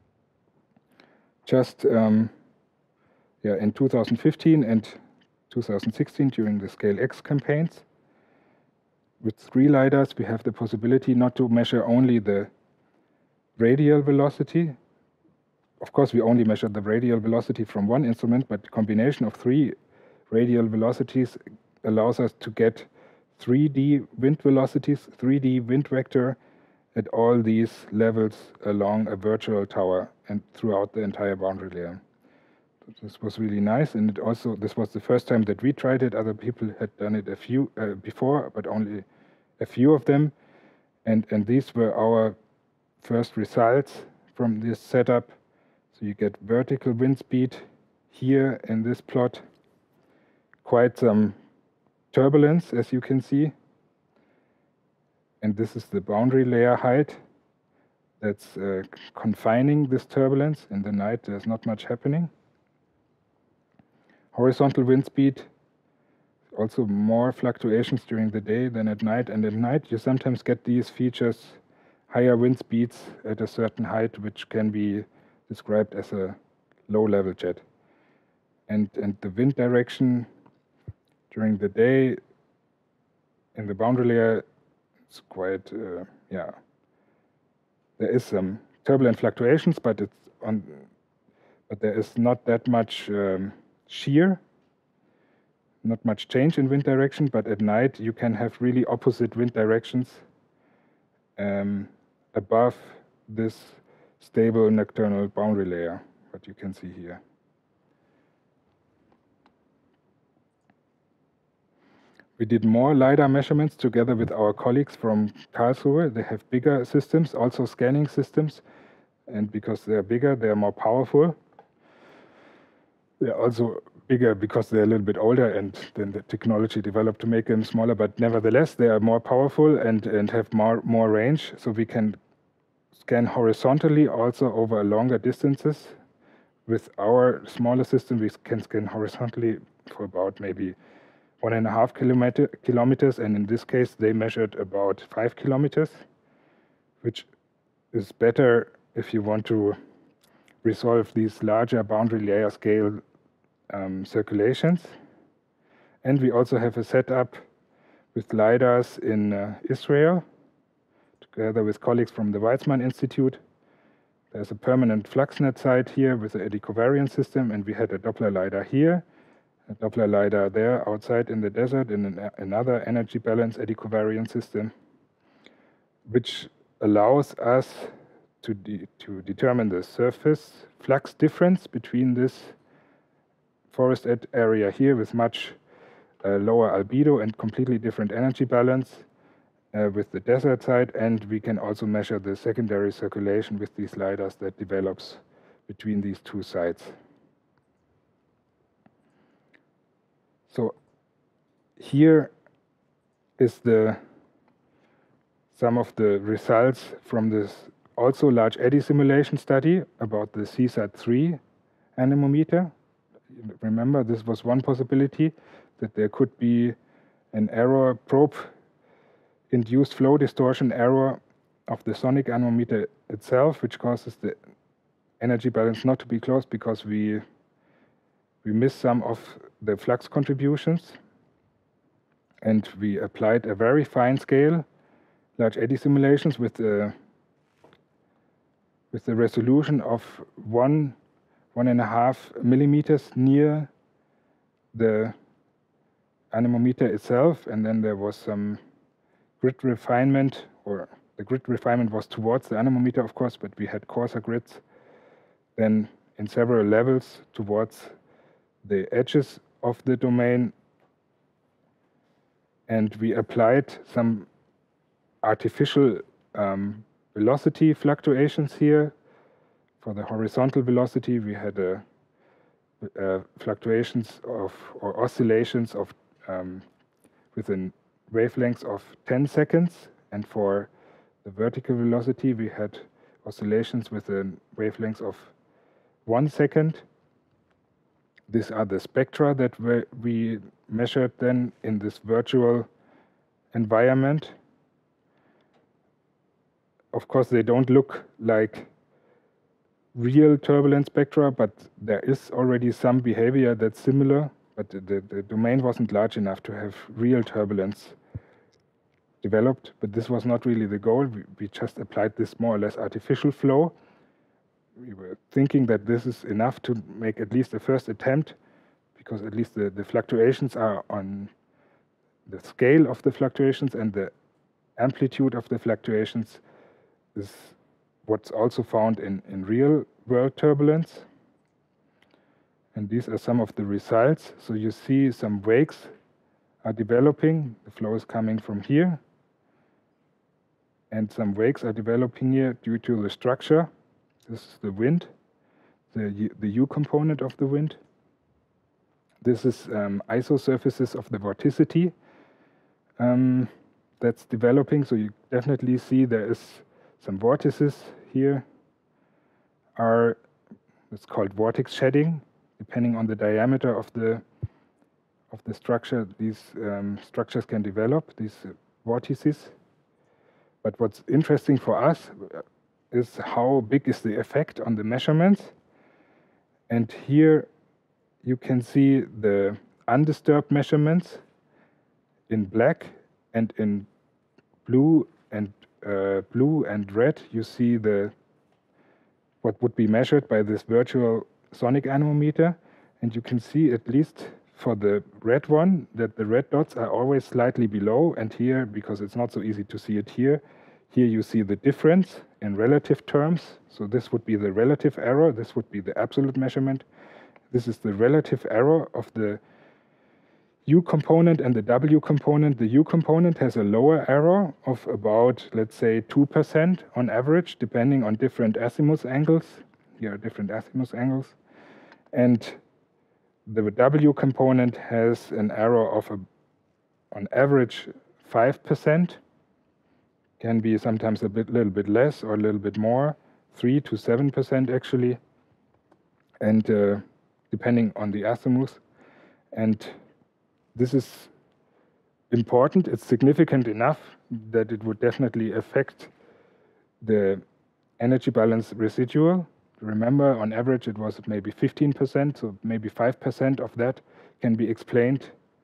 Just um, yeah, in two thousand fifteen and two thousand sixteen during the Scale X campaigns. With three lidars, we have the possibility not to measure only the radial velocity. Of course, we only measure the radial velocity from one instrument, but the combination of three radial velocities allows us to get three D wind velocities, three D wind vector at all these levels along a virtual tower and throughout the entire boundary layer. This was really nice, and it also this was the first time that we tried it. Other people had done it a few uh, before, but only a few of them, and and these were our first results from this setup. So you get vertical wind speed here in this plot, quite some turbulence, as you can see, and this is the boundary layer height that's uh, confining this turbulence. In the night, there's not much happening. Horizontal wind speed, also more fluctuations during the day than at night. And at night, you sometimes get these features, higher wind speeds at a certain height, which can be described as a low-level jet. And, and the wind direction during the day in the boundary layer is quite, uh, yeah, there is some turbulent fluctuations, but it's on, but there is not that much um, shear, not much change in wind direction, but at night you can have really opposite wind directions um, above this stable nocturnal boundary layer, what you can see here. We did more LiDAR measurements together with our colleagues from Karlsruhe. They have bigger systems, also scanning systems, and because they're bigger, they're more powerful. They're also bigger because they're a little bit older, and then the technology developed to make them smaller, but nevertheless, they are more powerful and, and have more, more range, so we can scan horizontally also over longer distances. With our smaller system, we can scan horizontally for about maybe one and a half kilometer, kilometers, and in this case, they measured about five kilometers, which is better if you want to resolve these larger boundary layer scale um, circulations. And we also have a setup with LiDARs in uh, Israel, together with colleagues from the Weizmann Institute. There's a permanent FluxNet site here with the eddy covariance system, and we had a Doppler LiDAR here, a Doppler LiDAR there outside in the desert in an, another energy balance eddy covariance system, which allows us to, de to determine the surface flux difference between this forest area here with much uh, lower albedo and completely different energy balance uh, with the desert side, and we can also measure the secondary circulation with these LiDARs that develops between these two sites. So here is the some of the results from this also large eddy simulation study about the C SAT three anemometer. Remember, this was one possibility, that there could be an error, probe-induced flow distortion error of the sonic anemometer itself, which causes the energy balance not to be close because we we miss some of the flux contributions. And we applied a very fine scale large eddy simulations with the with the resolution of one one and a half millimeters near the anemometer itself, and then there was some grid refinement, or the grid refinement was towards the anemometer, of course, but we had coarser grids then in several levels towards the edges of the domain, and we applied some artificial um, velocity fluctuations here. For the horizontal velocity, we had a, uh, fluctuations of or oscillations of um, with a wavelengths of ten seconds, and for the vertical velocity we had oscillations with a wavelength of one second. These are the spectra that we measured then in this virtual environment. Of course, they don't look like real turbulence spectra, but there is already some behavior that's similar, but the, the domain wasn't large enough to have real turbulence developed. But this was not really the goal. We, we just applied this more or less artificial flow. We were thinking that this is enough to make at least a first attempt, because at least the, the fluctuations are on the scale of the fluctuations, and the amplitude of the fluctuations is what's also found in, in real world turbulence. And these are some of the results. So you see some wakes are developing. The flow is coming from here. And some wakes are developing here due to the structure. This is the wind, the, the U component of the wind. This is um, isosurfaces of the vorticity um, that's developing. So you definitely see there is some vortices here are, it's called vortex shedding. Depending on the diameter of the of the structure, these um, structures can develop, these uh, vortices. But what's interesting for us is how big is the effect on the measurements. And here you can see the undisturbed measurements in black, and in blue and uh, blue and red you see the what would be measured by this virtual sonic anemometer, and you can see, at least for the red one, that the red dots are always slightly below, and here, because it's not so easy to see it here, here you see the difference in relative terms. So this would be the relative error, this would be the absolute measurement. This is the relative error of the U component and the W component. The U component has a lower error of about, let's say, two percent on average, depending on different azimuth angles. Here are different azimuth angles. And the W component has an error of, a, on average, five percent. Can be sometimes a bit, little bit less or a little bit more, three to seven percent actually, and uh, depending on the azimuth. And this is important. It's significant enough that it would definitely affect the energy balance residual. Remember, on average, it was maybe fifteen percent, so maybe five percent of that can be explained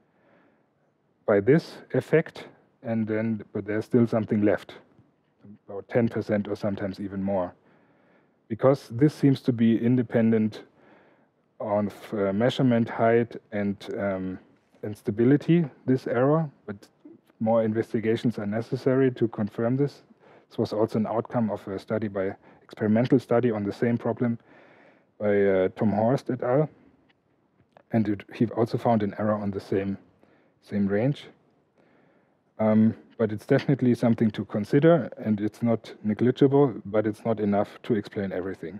by this effect, and then, but there's still something left, about ten percent or sometimes even more. Because this seems to be independent on uh, measurement height and um, and stability, this error, but more investigations are necessary to confirm this. This was also an outcome of a study by, experimental study on the same problem by uh, Tom Horst et al. And it, he also found an error on the same, same range. Um, but it's definitely something to consider, and it's not negligible, but it's not enough to explain everything.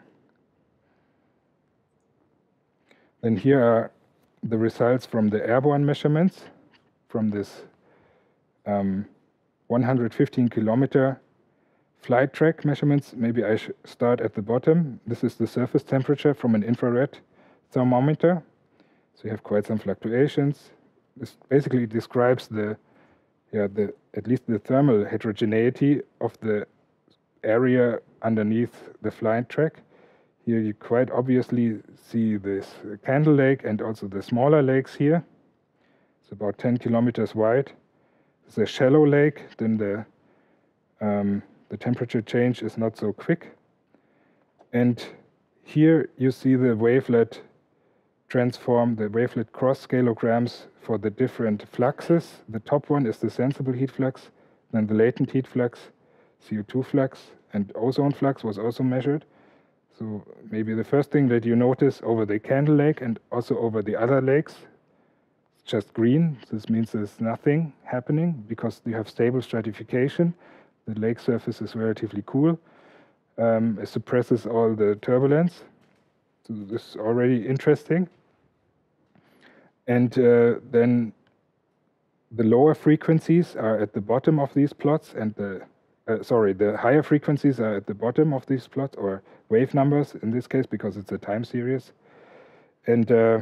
Then here are the results from the airborne measurements from this um, one hundred fifteen kilometer flight track measurements. Maybe I should start at the bottom. This is the surface temperature from an infrared thermometer. So you have quite some fluctuations. This basically describes the, yeah, the at least the thermal heterogeneity of the area underneath the flight track. Here you quite obviously see this Candle Lake and also the smaller lakes here. It's about ten kilometers wide. It's a shallow lake, then the, um, the temperature change is not so quick. And here you see the wavelet transform, the wavelet cross scalograms for the different fluxes. The top one is the sensible heat flux, then the latent heat flux, C O two flux, and ozone flux was also measured. So maybe the first thing that you notice over the Candle Lake and also over the other lakes, it's just green. This means there's nothing happening because you have stable stratification. The lake surface is relatively cool. Um, it suppresses all the turbulence. So this is already interesting. And uh, then the lower frequencies are at the bottom of these plots, and the uh, sorry, the higher frequencies are at the bottom of these plots, or wave numbers in this case, because it's a time series. And uh,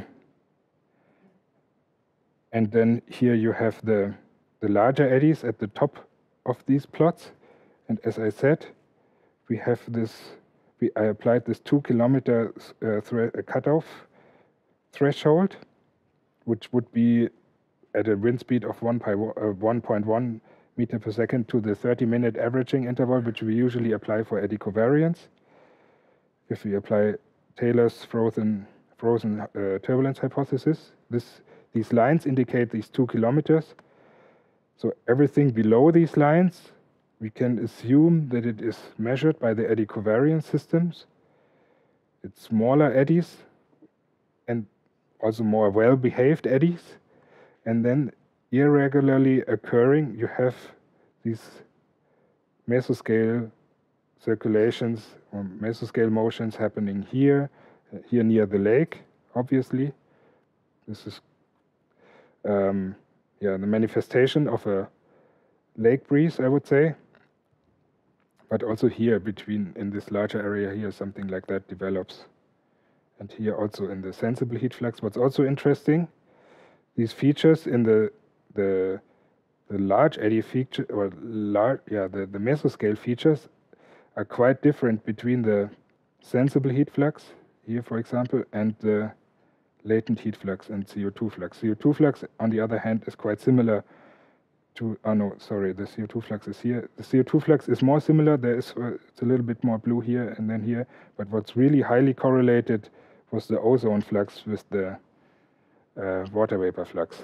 and then here you have the the larger eddies at the top of these plots. And as I said, we have this. We, I applied this two kilometer uh, uh, cutoff threshold, which would be at a wind speed of one point one meter per second to the thirty minute averaging interval, which we usually apply for eddy covariance. If we apply Taylor's frozen frozen uh, turbulence hypothesis, this these lines indicate these two kilometers. So everything below these lines, we can assume that it is measured by the eddy covariance systems. It's smaller eddies and also more well-behaved eddies. And then irregularly occurring, you have these mesoscale circulations or mesoscale motions happening here, uh, here near the lake, obviously. This is um, yeah, the manifestation of a lake breeze, I would say. But also here between, in this larger area here, something like that develops. And here also in the sensible heat flux. What's also interesting, these features in the the the large eddy feature, or large, yeah, the, the mesoscale features are quite different between the sensible heat flux, here for example, and the latent heat flux and C O two flux. C O two flux, on the other hand, is quite similar to, oh no, sorry, the C O two flux is here. The C O two flux is more similar, there is, uh, it's a little bit more blue here and then here, but what's really highly correlated was the ozone flux with the uh, water vapor flux.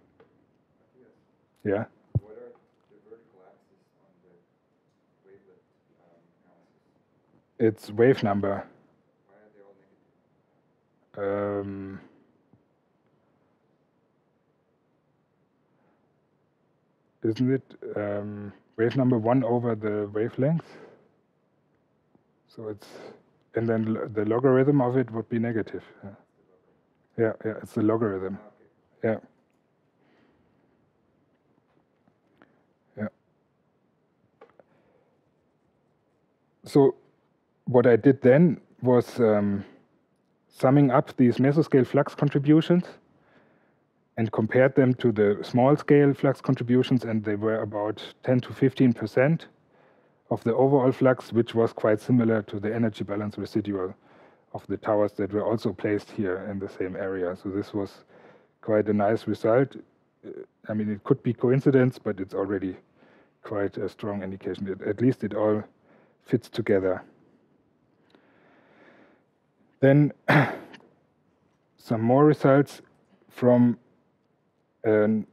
Yeah? What are the vertical axes on the wavelet um, analysis? It's wave number. Why are they all negative? Um, isn't it um, wave number one over the wavelength? So it's, and then the logarithm of it would be negative. Yeah, yeah, yeah, it's the logarithm. Ah, okay. Yeah. Yeah. So what I did then was um, summing up these mesoscale flux contributions and compared them to the small scale flux contributions, and they were about ten to fifteen percent of the overall flux, which was quite similar to the energy balance residual of the towers that were also placed here in the same area. So this was quite a nice result. I mean, it could be coincidence, but it's already quite a strong indication. It, at least it all fits together. Then some more results from an,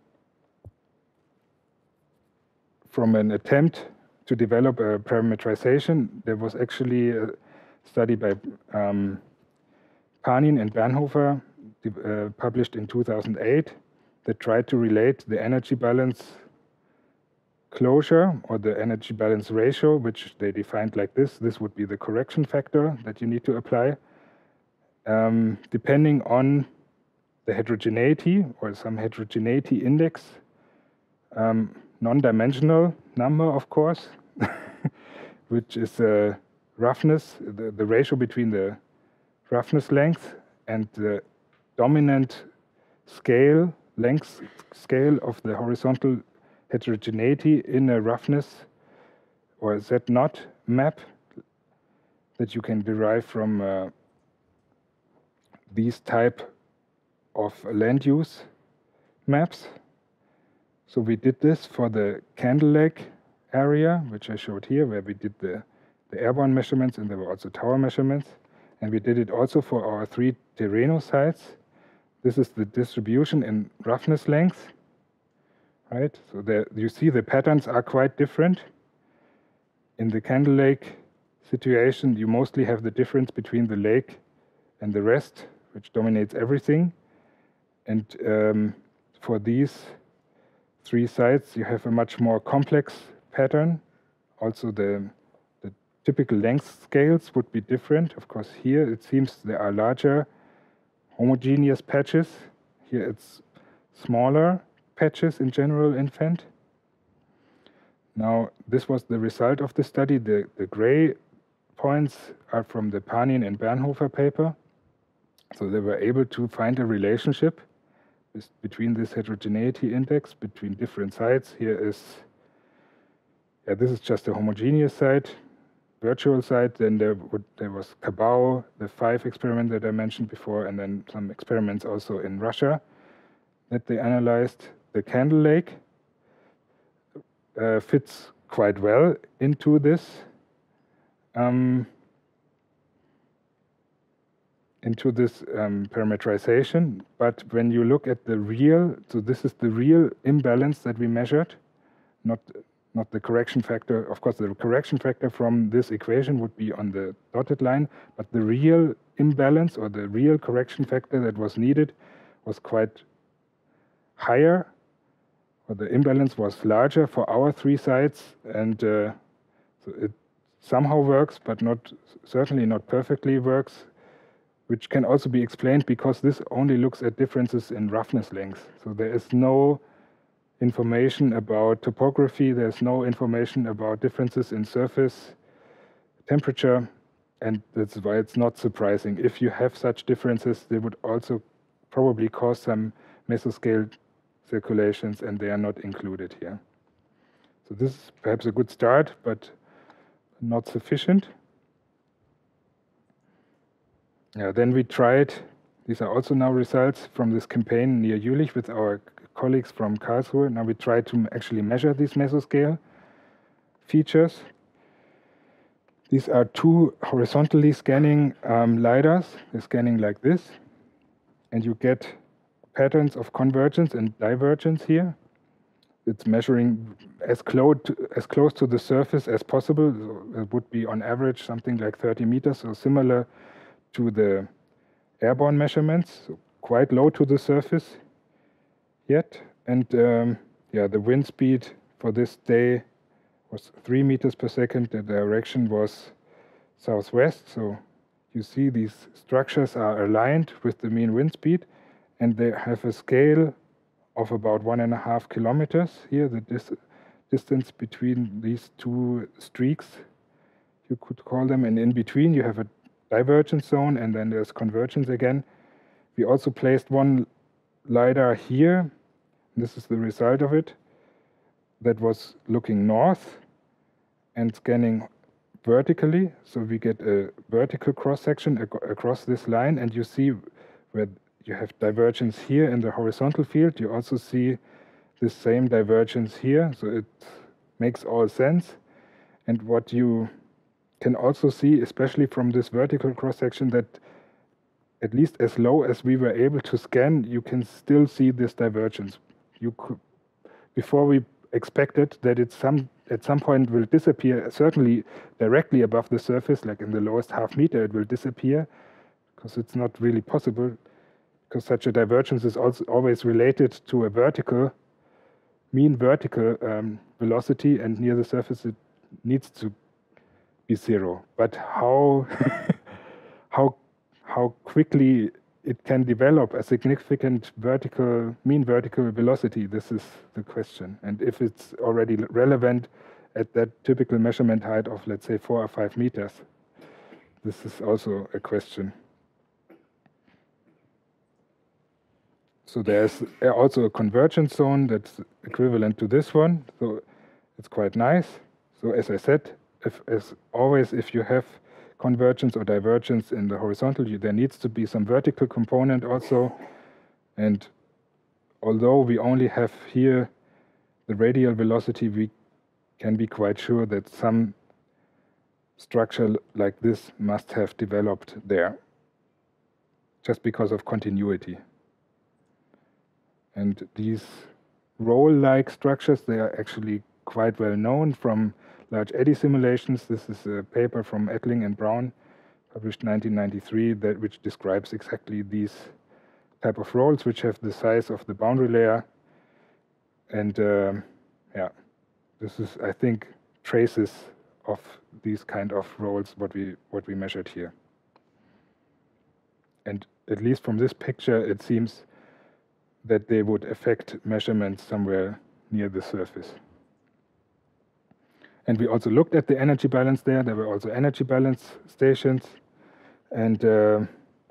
from an attempt to develop a parametrization. There was actually a study by um, Panin and Bernhofer, uh, published in two thousand eight, that tried to relate the energy balance closure or the energy balance ratio, which they defined like this. This would be the correction factor that you need to apply, um, depending on the heterogeneity or some heterogeneity index, um, non-dimensional number, of course, which is a roughness, the, the ratio between the roughness length and the dominant scale, length scale of the horizontal heterogeneity in a roughness or Z naught map that you can derive from uh, these type of land use maps. So we did this for the Candle Lake area, which I showed here, where we did the, the airborne measurements, and there were also tower measurements. And we did it also for our three Terreno sites. This is the distribution in roughness length, right? So there, you see the patterns are quite different. In the Candle Lake situation, you mostly have the difference between the lake and the rest, which dominates everything. And um, for these three sites, you have a much more complex pattern. Also, the, the typical length scales would be different. Of course, here it seems there are larger homogeneous patches. Here it's smaller patches in general in Fendt. Now, this was the result of the study. The, the gray points are from the Panin and Bernhofer paper. So they were able to find a relationship between this heterogeneity index, between different sites. Here is, yeah, this is just a homogeneous site, virtual site. Then there, would, there was Cabao, the five experiment that I mentioned before, and then some experiments also in Russia that they analyzed. The Candle Lake uh, fits quite well into this um, into this um, parameterization. But when you look at the real, so this is the real imbalance that we measured, not not the correction factor. Of course, the correction factor from this equation would be on the dotted line, but the real imbalance or the real correction factor that was needed was quite higher, or the imbalance was larger for our three sites, and uh, so it somehow works, but not certainly not perfectly works, which can also be explained because this only looks at differences in roughness length. So there is no information about topography, there's no information about differences in surface temperature, and that's why it's not surprising. If you have such differences, they would also probably cause some mesoscale circulations, and they are not included here. So this is perhaps a good start, but not sufficient. Yeah, then we tried, these are also now results from this campaign near Jülich with our colleagues from Karlsruhe. Now we try to actually measure these mesoscale features. These are two horizontally scanning um, LiDARs. They're scanning like this, and you get patterns of convergence and divergence here. It's measuring as close to, as close to the surface as possible. So it would be on average something like thirty meters, so similar to the airborne measurements, so quite low to the surface yet. And um, yeah, the wind speed for this day was three meters per second. The direction was southwest. So you see these structures are aligned with the mean wind speed, and they have a scale of about one and a half kilometers here, the dis distance between these two streaks, you could call them. And in between you have a divergence zone, and then there's convergence again. We also placed one LiDAR here. This is the result of it. That was looking north and scanning vertically. So we get a vertical cross-section ac across this line, and you see where you have divergence here in the horizontal field. You also see the same divergence here, so it makes all sense. And what you can also see, especially from this vertical cross-section, that at least as low as we were able to scan, you can still see this divergence. You could, before we expected that it some at some point will disappear, certainly directly above the surface, like in the lowest half meter, it will disappear, because it's not really possible, because such a divergence is also always related to a vertical, mean vertical um, velocity, and near the surface it needs to be zero. But how how how quickly it can develop a significant vertical, mean vertical velocity, this is the question. And if it's already relevant at that typical measurement height of, let's say, four or five meters, this is also a question. So there's also a convergence zone that's equivalent to this one, so it's quite nice. So as I said, if, as always, if you have convergence or divergence in the horizontal, you, there needs to be some vertical component also. And although we only have here the radial velocity, we can be quite sure that some structure like this must have developed there, just because of continuity. And these roll-like structures, they are actually quite well known from large eddy simulations. This is a paper from Ettling and Brown, published nineteen ninety-three, that which describes exactly these type of rolls, which have the size of the boundary layer. And um, yeah, this is, I think, traces of these kind of rolls, what we what we measured here. And at least from this picture, it seems that they would affect measurements somewhere near the surface. And we also looked at the energy balance there. There were also energy balance stations. And uh,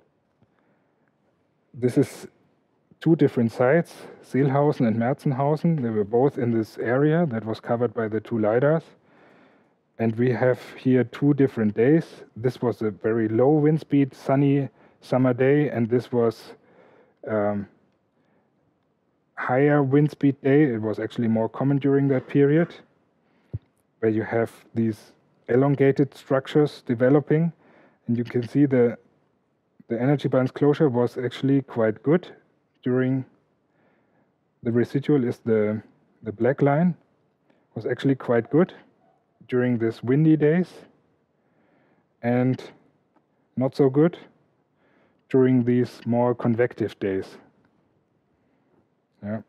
this is two different sites, Seelhausen and Merzenhausen. They were both in this area that was covered by the two LiDARs. And we have here two different days. This was a very low wind speed, sunny summer day, and this was um, higher wind speed day. It was actually more common during that period, where you have these elongated structures developing, and you can see the the energy balance closure was actually quite good during the residual is the the black line was actually quite good during these windy days, and not so good during these more convective days. Yeah.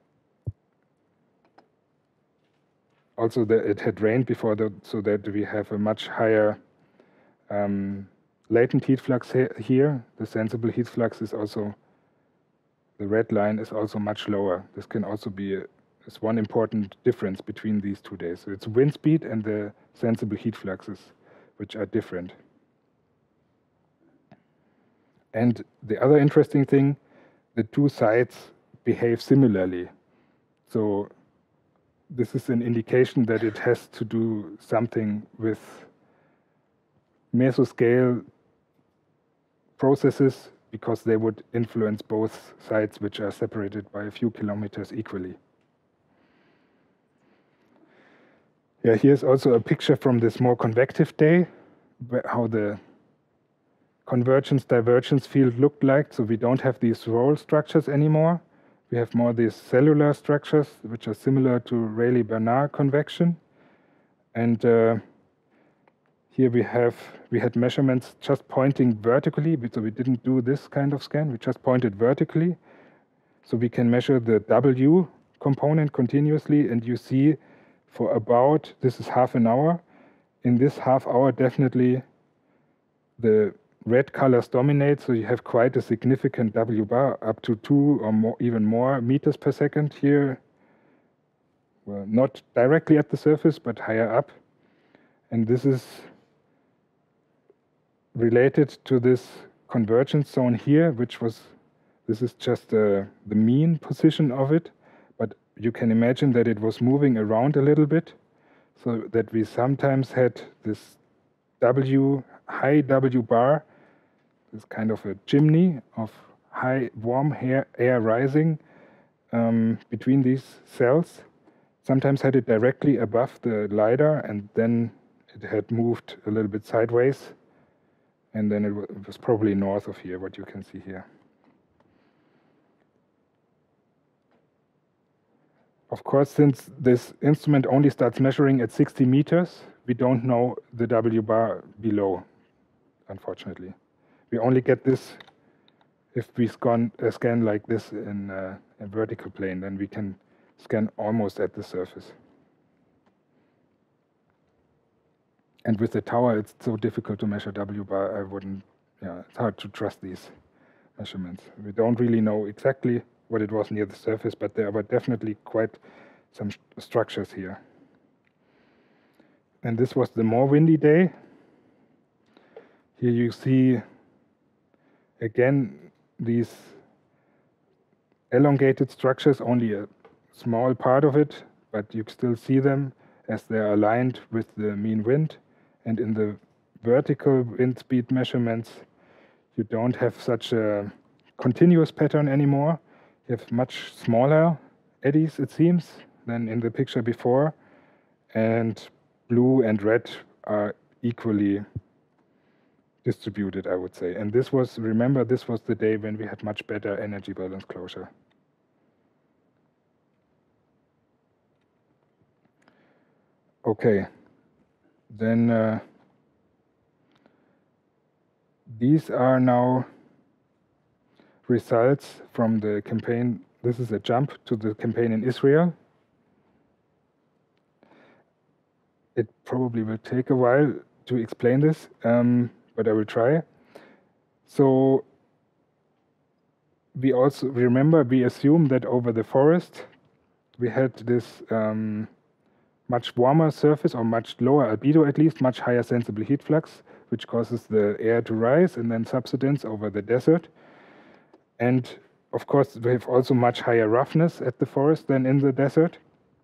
Also, the, it had rained before, the, so that we have a much higher um, latent heat flux he here. The sensible heat flux is also, the red line is also much lower. This can also be a, is one important difference between these two days. So it's wind speed and the sensible heat fluxes, which are different. And the other interesting thing, the two sites behave similarly. So this is an indication that it has to do something with mesoscale processes, because they would influence both sites, which are separated by a few kilometers equally. Yeah, here's also a picture from this more convective day, where how the convergence divergence field looked like. So we don't have these roll structures anymore. We have more these cellular structures, which are similar to Rayleigh-Bernard convection. And uh, here we have, we had measurements just pointing vertically, so we didn't do this kind of scan, we just pointed vertically. So we can measure the W component continuously, and you see for about, this is half an hour. In this half hour, definitely the red colors dominate, so you have quite a significant W bar, up to two or more, even more meters per second here. Well, not directly at the surface, but higher up. And this is related to this convergence zone here, which was, this is just uh, the mean position of it, but you can imagine that it was moving around a little bit, so that we sometimes had this W, high W bar, this kind of a chimney of high warm air, air rising um, between these cells. Sometimes had it directly above the LiDAR, and then it had moved a little bit sideways, and then it was probably north of here, what you can see here. Of course, since this instrument only starts measuring at sixty meters, we don't know the W bar below, unfortunately. We only get this if we scan, uh, scan like this in uh, a vertical plane, then we can scan almost at the surface. And with the tower, it's so difficult to measure W bar, I wouldn't, yeah, it's hard to trust these measurements. We don't really know exactly what it was near the surface, but there were definitely quite some st structures here. And this was the more windy day. Here you see, again, these elongated structures, only a small part of it, but you still see them as they're aligned with the mean wind. And in the vertical wind speed measurements, you don't have such a continuous pattern anymore. You have much smaller eddies, it seems, than in the picture before. And blue and red are equally distributed, I would say. And this was, remember, this was the day when we had much better energy balance closure. Okay, then uh, these are now results from the campaign. This is a jump to the campaign in Israel. It probably will take a while to explain this, um, but I will try. So we also remember we assume that over the forest we had this um, much warmer surface, or much lower albedo at least, much higher sensible heat flux, which causes the air to rise, and then subsidence over the desert. And of course, we have also much higher roughness at the forest than in the desert.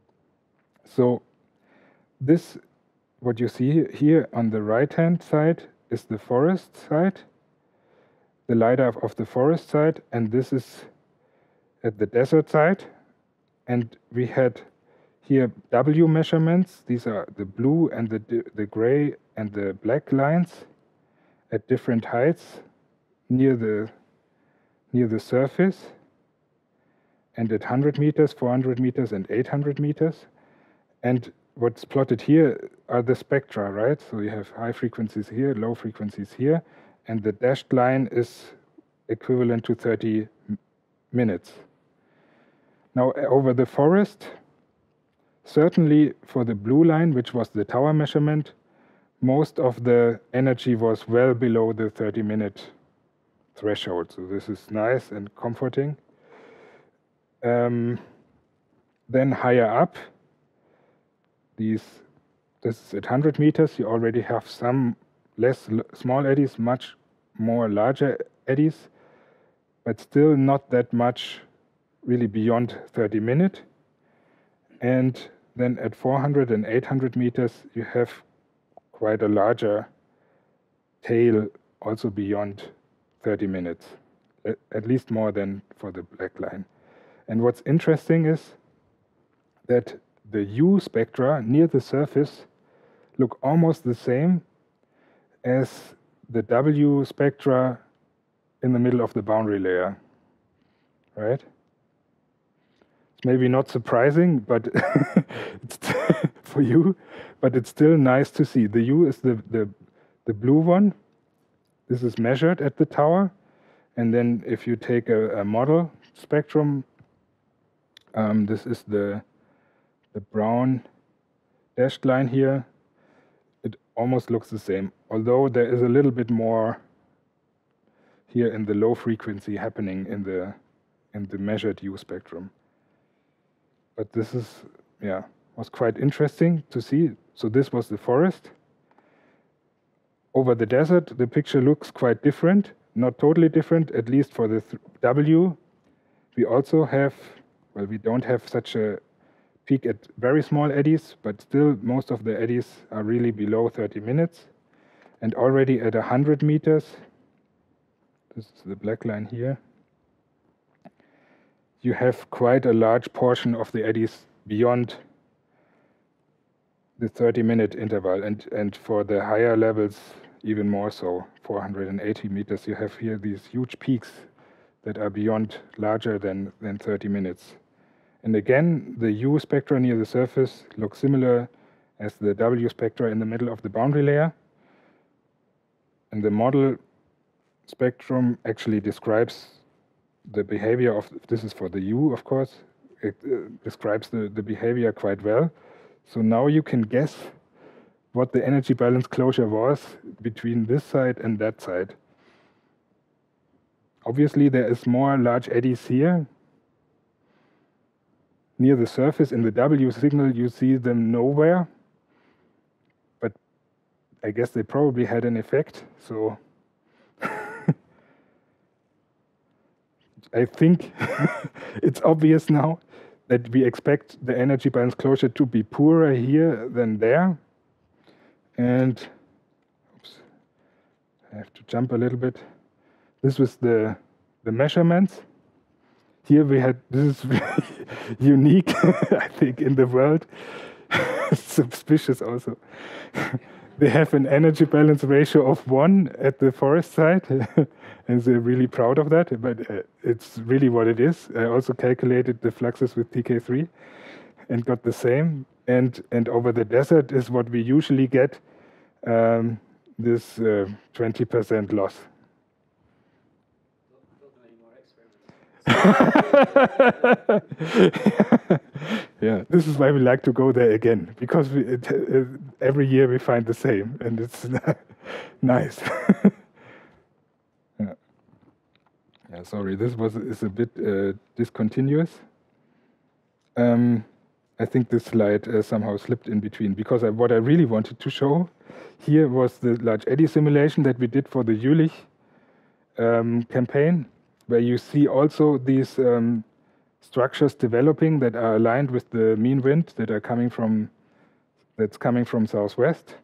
So this, what you see here on the right-hand side, is the forest side, the LiDAR of the forest side, and this is at the desert side. And we had here W measurements. These are the blue and the, the gray and the black lines at different heights near the, near the surface, and at one hundred meters, four hundred meters, and eight hundred meters. And what's plotted here are the spectra, right? So you have high frequencies here, low frequencies here, and the dashed line is equivalent to thirty minutes. Now, over the forest, certainly for the blue line, which was the tower measurement, most of the energy was well below the thirty minute threshold. So this is nice and comforting. Um, then higher up, these, this is at one hundred meters, you already have some less small eddies, much more larger eddies, but still not that much really beyond thirty minute. And then at four hundred and eight hundred meters, you have quite a larger tail, also beyond thirty minutes, at least more than for the black line. And what's interesting is that the U spectra near the surface look almost the same as the W spectra in the middle of the boundary layer, right? It's maybe not surprising, but it's for you, but it's still nice to see. The U is the, the, the blue one. This is measured at the tower. And then if you take a, a model spectrum, um, this is the, the brown dashed line here. It almost looks the same, although there is a little bit more here in the low frequency happening in the in the measured U spectrum. But this is, yeah, was quite interesting to see. So this was the forest. Over the desert, the picture looks quite different, not totally different, at least for the W. We also have, well, we don't have such a peak at very small eddies, but still most of the eddies are really below thirty minutes. And already at one hundred meters, this is the black line here, you have quite a large portion of the eddies beyond the thirty minute interval. And, and for the higher levels, even more so, four hundred eighty meters, you have here these huge peaks that are beyond larger than, than thirty minutes. And again, the U spectra near the surface look similar as the W spectra in the middle of the boundary layer. And the model spectrum actually describes the behavior of, this is for the U, of course, it uh, describes the, the behavior quite well. So now you can guess what the energy balance closure was between this side and that side. Obviously, there is more large eddies here. Near the surface, in the W signal, you see them nowhere. But I guess they probably had an effect, so I think it's obvious now that we expect the energy balance closure to be poorer here than there. And oops, I have to jump a little bit. This was the, the measurements. Here we had, this is really unique, I think, in the world. Suspicious also. They have an energy balance ratio of one at the forest side, and they're really proud of that, but uh, it's really what it is. I also calculated the fluxes with T K three and got the same. And, and over the desert is what we usually get, um, this uh, twenty percent loss. Yeah, this is why we like to go there again, because we, it, uh, every year we find the same, and it's nice. Yeah. Yeah, sorry, this was is a bit uh, discontinuous. Um, I think this slide uh, somehow slipped in between, because I, what I really wanted to show here was the large eddy simulation that we did for the Jülich um, campaign, where you see also these um, structures developing that are aligned with the mean wind that are coming from that's coming from southwest.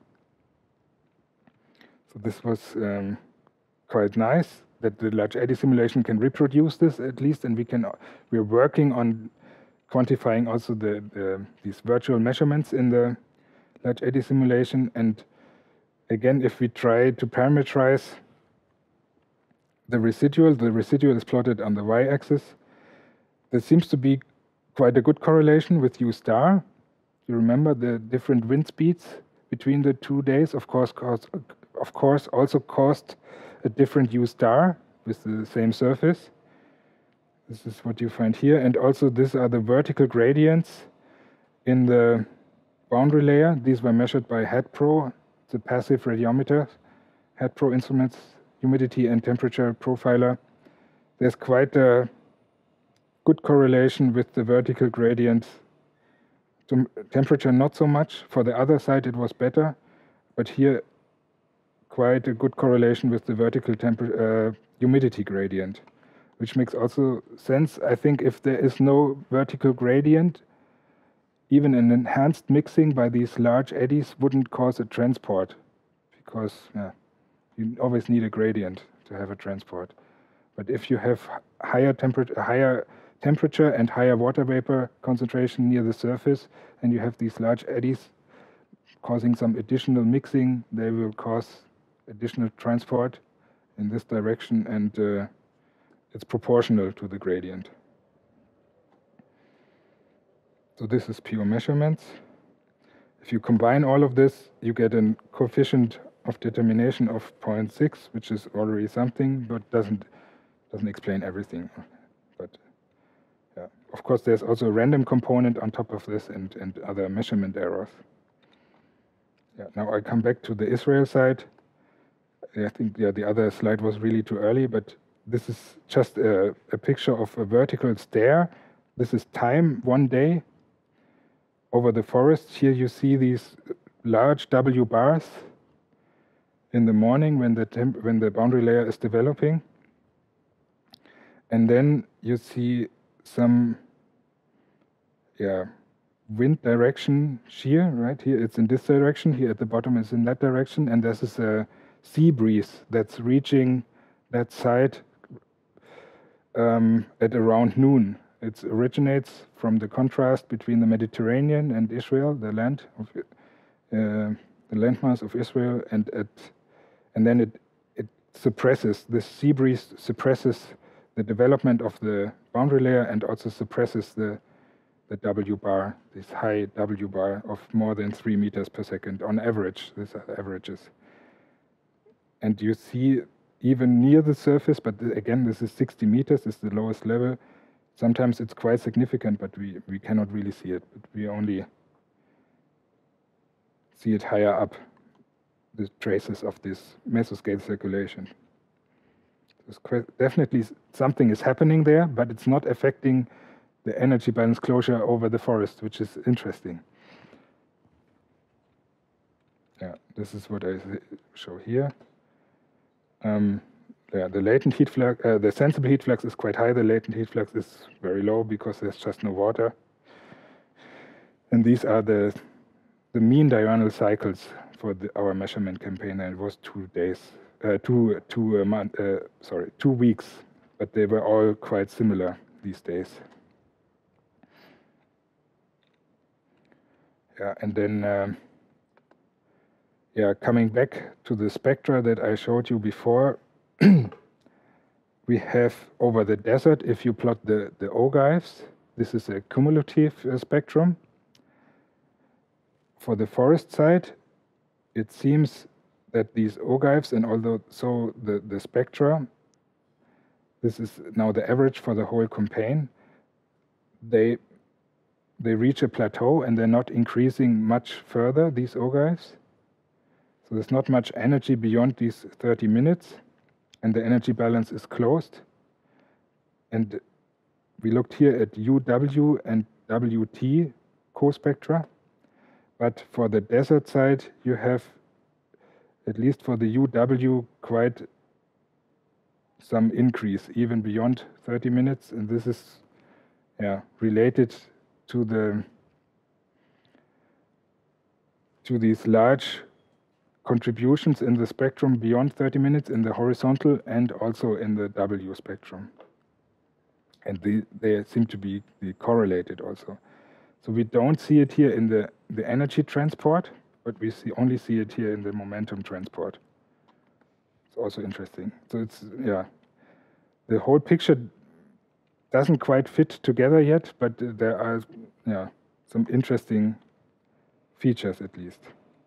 So this was um, quite nice that the large eddy simulation can reproduce this at least, and we can we're working on quantifying also the, the these virtual measurements in the large eddy simulation. And again, if we try to parameterize the residual, the residual is plotted on the y-axis. There seems to be quite a good correlation with U star. You remember the different wind speeds between the two days, of course, caused, of course, also caused a different U star with the same surface. This is what you find here. And also these are the vertical gradients in the boundary layer. These were measured by HADPRO, the passive radiometer, HADPRO instruments, humidity and temperature profiler. There's quite a good correlation with the vertical gradient. To temperature, not so much. For the other side, it was better. But here, quite a good correlation with the vertical uh, humidity gradient, which makes also sense. I think if there is no vertical gradient, even an enhanced mixing by these large eddies wouldn't cause a transport, because yeah, you always need a gradient to have a transport. But if you have higher temperature, higher temperature and higher water vapor concentration near the surface, and you have these large eddies causing some additional mixing, they will cause additional transport in this direction, and uh, it's proportional to the gradient. So this is pure measurements. If you combine all of this, you get a coefficient of determination of zero point six, which is already something, but doesn't doesn't explain everything. But yeah, of course, there's also a random component on top of this, and and other measurement errors. Yeah. Now I come back to the Israel side. I think yeah, the other slide was really too early, but this is just a, a picture of a vertical stair. This is time, one day, over the forest. Here you see these large W bars in the morning when the temp when the boundary layer is developing. And then you see some yeah, wind direction shear, right? Here it's in this direction, here at the bottom is in that direction, and this is a sea breeze that's reaching that side um, at around noon. It originates from the contrast between the Mediterranean and Israel, the land of uh, the landmass of Israel, and at and then it it suppresses, this sea breeze suppresses the development of the boundary layer, and also suppresses the the W bar, this high W bar of more than three meters per second on average. These are averages. And you see even near the surface, but again, this is sixty meters, this is the lowest level. Sometimes it's quite significant, but we, we cannot really see it. But we only see it higher up, the traces of this mesoscale circulation. There's definitely something is happening there, but it's not affecting the energy balance closure over the forest, which is interesting. Yeah, this is what I show here. Um, yeah, the latent heat flux, uh, the sensible heat flux is quite high. The latent heat flux is very low because there's just no water. And these are the the mean diurnal cycles for the, our measurement campaign. And it was two days, uh, two two a month, uh, sorry, two weeks, but they were all quite similar these days. Yeah, and then. Um, Yeah, coming back to the spectra that I showed you before, we have over the desert, if you plot the, the ogives, this is a cumulative uh, spectrum. For the forest side, it seems that these ogives, and although so the, the spectra, this is now the average for the whole campaign, they, they reach a plateau and they're not increasing much further, these ogives. So there's not much energy beyond these thirty minutes, and the energy balance is closed. And we looked here at U W and W T co-spectra. But for the desert side, you have, at least for the U W, quite some increase, even beyond thirty minutes. And this is yeah, related to the to these large contributions in the spectrum beyond thirty minutes in the horizontal and also in the W spectrum. And the, they seem to be the correlated also. So we don't see it here in the, the energy transport, but we see only see it here in the momentum transport. It's also interesting. So it's, yeah, the whole picture doesn't quite fit together yet, but there are, yeah, some interesting features at least.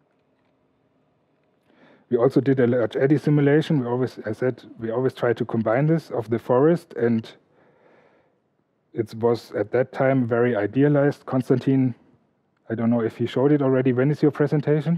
We also did a large eddy simulation. We always, I said, we always try to combine this of the forest, and it was at that time very idealized. Konstantin, I don't know if he showed it already. When is your presentation?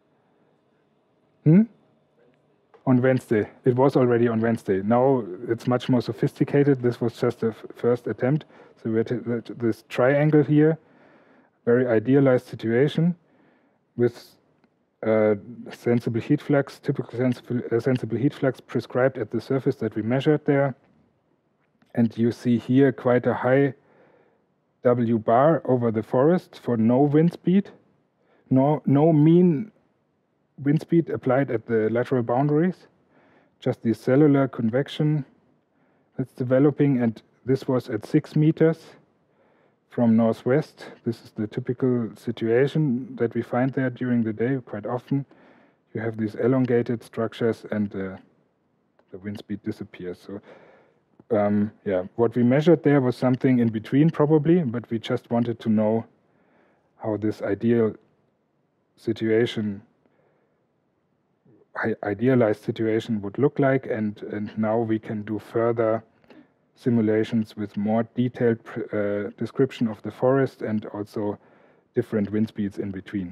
Hmm? On Wednesday. It was already on Wednesday. Now it's much more sophisticated. This was just a first attempt. So we had this triangle here, very idealized situation with uh, sensible heat flux, typical sensible, uh, sensible heat flux prescribed at the surface that we measured there. And you see here quite a high W bar over the forest for no wind speed, no, no mean wind speed applied at the lateral boundaries, just the cellular convection that's developing. And this was at six meters from northwest. This is the typical situation that we find there during the day quite often. You have these elongated structures and uh, the wind speed disappears. So um, yeah, what we measured there was something in between probably, but we just wanted to know how this ideal situation, idealized situation would look like, and, and now we can do further simulations with more detailed uh, description of the forest and also different wind speeds in between.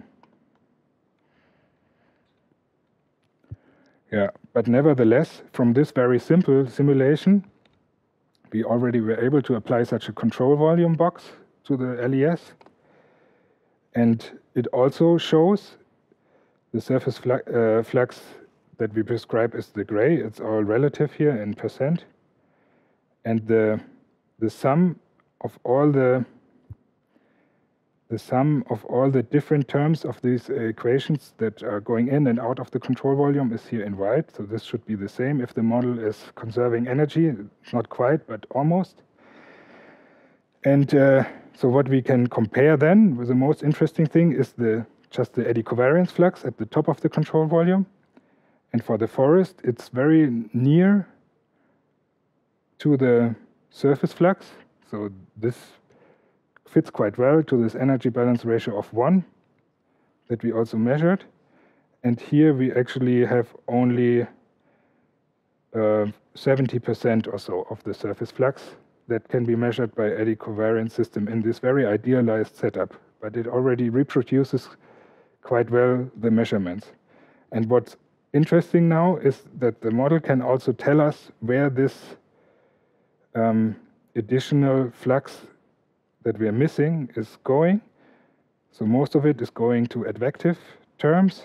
Yeah, but nevertheless, from this very simple simulation, we already were able to apply such a control volume box to the L E S. And it also shows the surface flux, uh, flux that we prescribe is the gray. It's all relative here in percent. And the, the sum of all the the sum of all the different terms of these equations that are going in and out of the control volume is here in white. So this should be the same if the model is conserving energy. It's not quite, but almost. And uh, so what we can compare then with the most interesting thing is the just the eddy covariance flux at the top of the control volume. And for the forest, it's very near to the surface flux. So this fits quite well to this energy balance ratio of one that we also measured. And here we actually have only uh, seventy percent or so of the surface flux that can be measured by eddy covariance system in this very idealized setup. But it already reproduces quite well the measurements. And what's interesting now is that the model can also tell us where this um, additional flux that we are missing is going. So most of it is going to advective terms,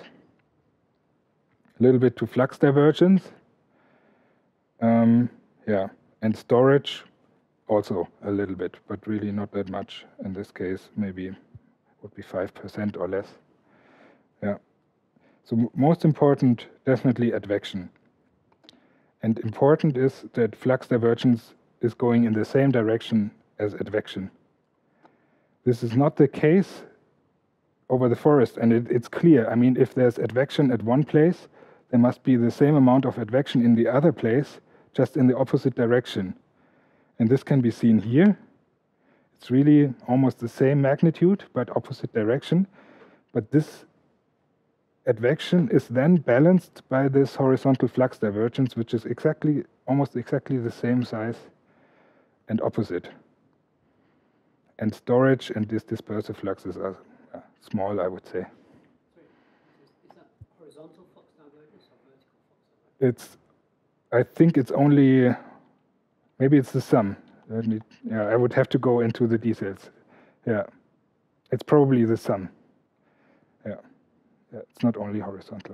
a little bit to flux divergence, um, yeah, and storage also a little bit, but really not that much. In this case, maybe would be five percent or less. Yeah. So most important, definitely advection. And important is that flux divergence is going in the same direction as advection. This is not the case over the forest, and it, it's clear. I mean, if there's advection at one place, there must be the same amount of advection in the other place, just in the opposite direction. And this can be seen here. It's really almost the same magnitude, but opposite direction. But this advection is then balanced by this horizontal flux divergence, which is exactly, almost exactly the same size and opposite. And storage and these dispersive fluxes are uh, small, I would say. Sorry, is that horizontal flux divergence or vertical flux divergence? It's, I think it's only, maybe it's the sum. I need, yeah, I would have to go into the details. Yeah, it's probably the sum. Yeah, yeah, it's not only horizontal.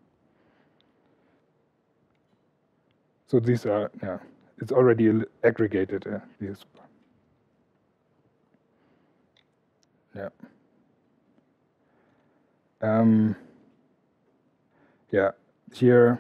So these are, yeah, it's already aggregated. Uh, these. Yeah. Um, yeah, here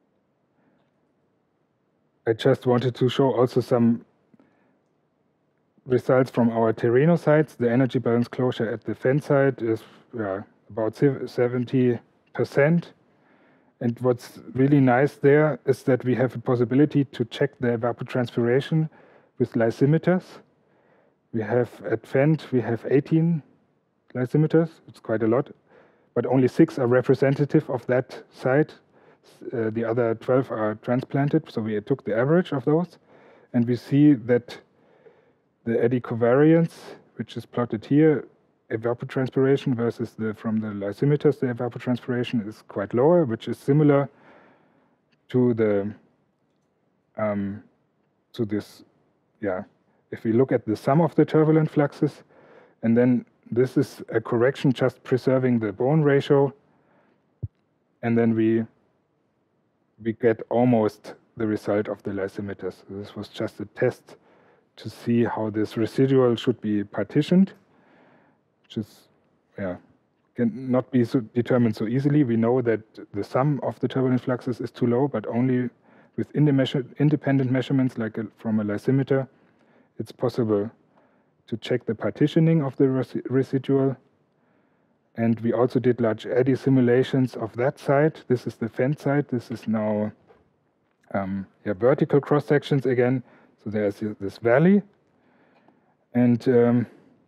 I just wanted to show also some results from our Terreno sites. The energy balance closure at the Fendt site is yeah, about seventy percent. And what's really nice there is that we have a possibility to check the evapotranspiration with lysimeters. We have at Fendt, we have eighteen lysimeters, it's quite a lot, but only six are representative of that site. Uh, the other twelve are transplanted, so we took the average of those. And we see that the eddy covariance, which is plotted here, evapotranspiration versus the from the lysimeters, the evapotranspiration is quite lower, which is similar to the um, to this. Yeah, if we look at the sum of the turbulent fluxes, and then this is a correction just preserving the bone ratio, and then we we get almost the result of the lysimeters. So this was just a test to see how this residual should be partitioned, which is, yeah, can not be so determined so easily. We know that the sum of the turbulent fluxes is too low, but only with independent measurements like a, from a lysimeter, it's possible to check the partitioning of the res residual. And we also did large eddy simulations of that site. This is the Fendt site. This is now um, yeah, vertical cross sections again. So there's this valley, and um,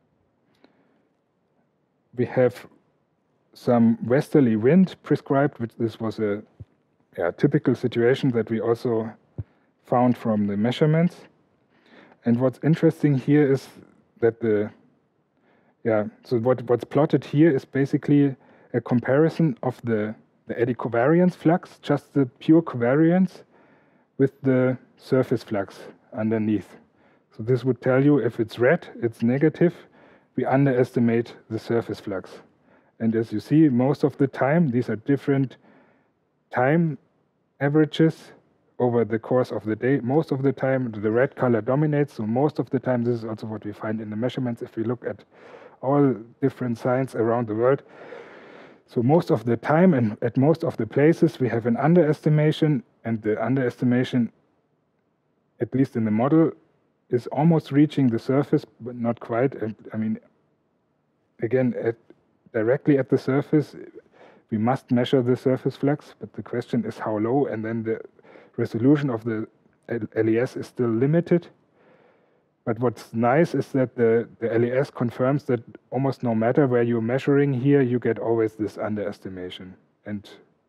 we have some westerly wind prescribed, which this was a yeah, typical situation that we also found from the measurements. And what's interesting here is that the yeah, so what, what's plotted here is basically a comparison of the, the eddy covariance flux, just the pure covariance, with the surface flux underneath. So this would tell you if it's red, it's negative. We underestimate the surface flux. And as you see, most of the time, these are different time averages over the course of the day. Most of the time, the red color dominates. So most of the time, this is also what we find in the measurements if we look at all different sites around the world. So most of the time and at most of the places, we have an underestimation, and the underestimation, at least in the model, is almost reaching the surface, but not quite. And I mean, again, at, directly at the surface, we must measure the surface flux, but the question is how low, and then the resolution of the L E S is still limited. But what's nice is that the, the L E S confirms that almost no matter where you're measuring here, you get always this underestimation. And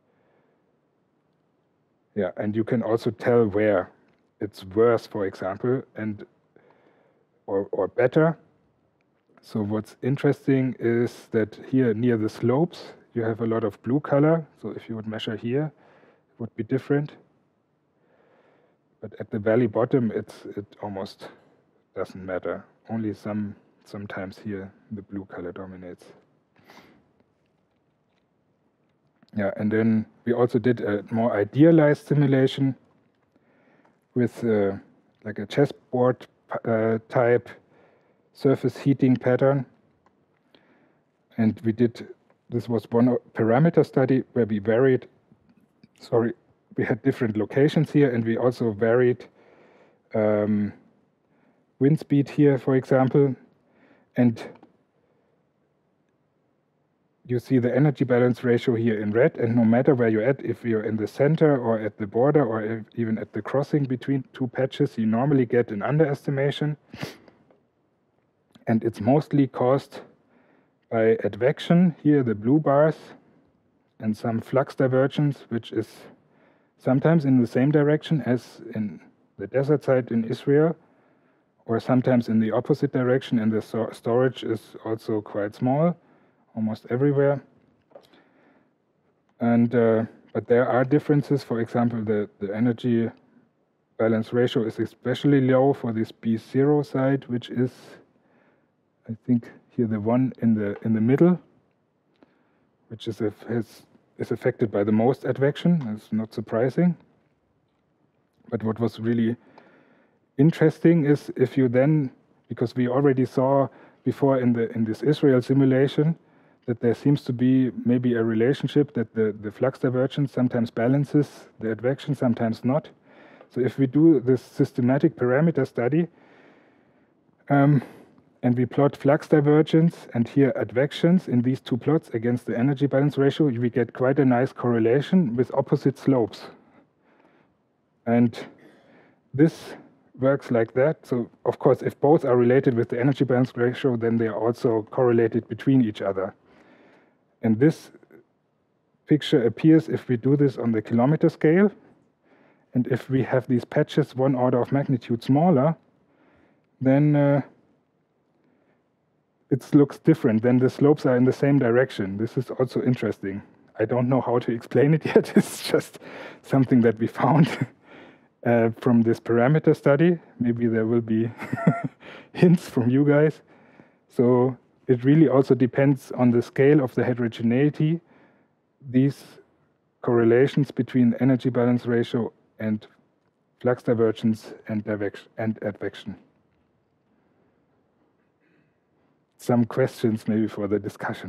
yeah, and you can also tell where it's worse, for example, and or, or better. So what's interesting is that here near the slopes, you have a lot of blue color. So if you would measure here, it would be different. But at the valley bottom, it's it almost doesn't matter. Only some sometimes here the blue color dominates. Yeah, and then we also did a more idealized simulation with uh, like a chessboard uh, type surface heating pattern. And we did, this was one parameter study where we varied, sorry, we had different locations here, and we also varied um, wind speed here, for example. And you see the energy balance ratio here in red, and no matter where you're at, if you're in the center or at the border or if even at the crossing between two patches, you normally get an underestimation. And it's mostly caused by advection, here the blue bars, and some flux divergence, which is sometimes in the same direction as in the desert site in Israel, or sometimes in the opposite direction, and the so storage is also quite small, almost everywhere. And uh, but there are differences. For example, the, the energy balance ratio is especially low for this B zero side, which is, I think, here the one in the in the middle, which is has, is affected by the most advection. That's not surprising. But what was really interesting is if you then, because we already saw before in the in this Israel simulation that there seems to be maybe a relationship that the, the flux divergence sometimes balances the advection, sometimes not. So if we do this systematic parameter study um, and we plot flux divergence and here advections in these two plots against the energy balance ratio, we get quite a nice correlation with opposite slopes. And this works like that. So of course, if both are related with the energy balance ratio, then they are also correlated between each other. And this picture appears if we do this on the kilometer scale. And if we have these patches one order of magnitude smaller, then uh, it looks different. Then the slopes are in the same direction. This is also interesting. I don't know how to explain it yet. It's just something that we found uh, from this parameter study. Maybe there will be hints from you guys. So it really also depends on the scale of the heterogeneity. These correlations between energy balance ratio and flux divergence and, and advection. Some questions maybe for the discussion.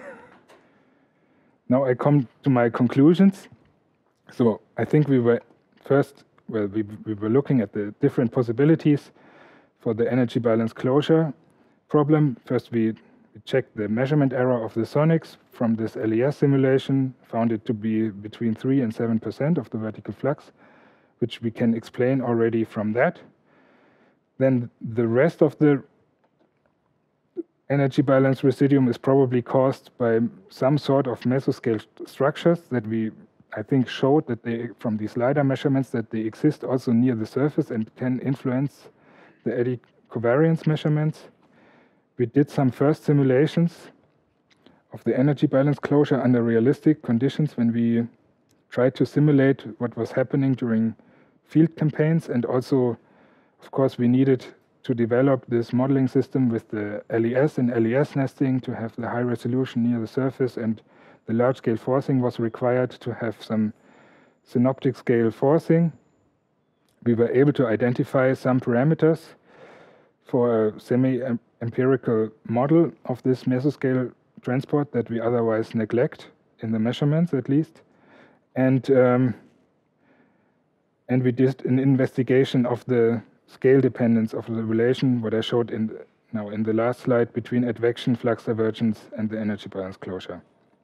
Now I come to my conclusions. So I think we were first, well, we, we were looking at the different possibilities for the energy balance closure problem. First we checked the measurement error of the sonics from this L E S simulation, found it to be between three and seven percent of the vertical flux, which we can explain already from that. Then the rest of the energy balance residuum is probably caused by some sort of mesoscale st structures that we, I think, showed that they, from these LiDAR measurements, that they exist also near the surface and can influence the eddy covariance measurements. We did some first simulations of the energy balance closure under realistic conditions when we tried to simulate what was happening during field campaigns, and also, of course, we needed to develop this modeling system with the L E S and L E S nesting to have the high resolution near the surface, and the large scale forcing was required to have some synoptic scale forcing. We were able to identify some parameters for a semi-empirical model of this mesoscale transport that we otherwise neglect in the measurements at least. And, um, and we did an investigation of the scale dependence of the relation, what I showed in the, now in the last slide, between advection, flux divergence, and the energy balance closure.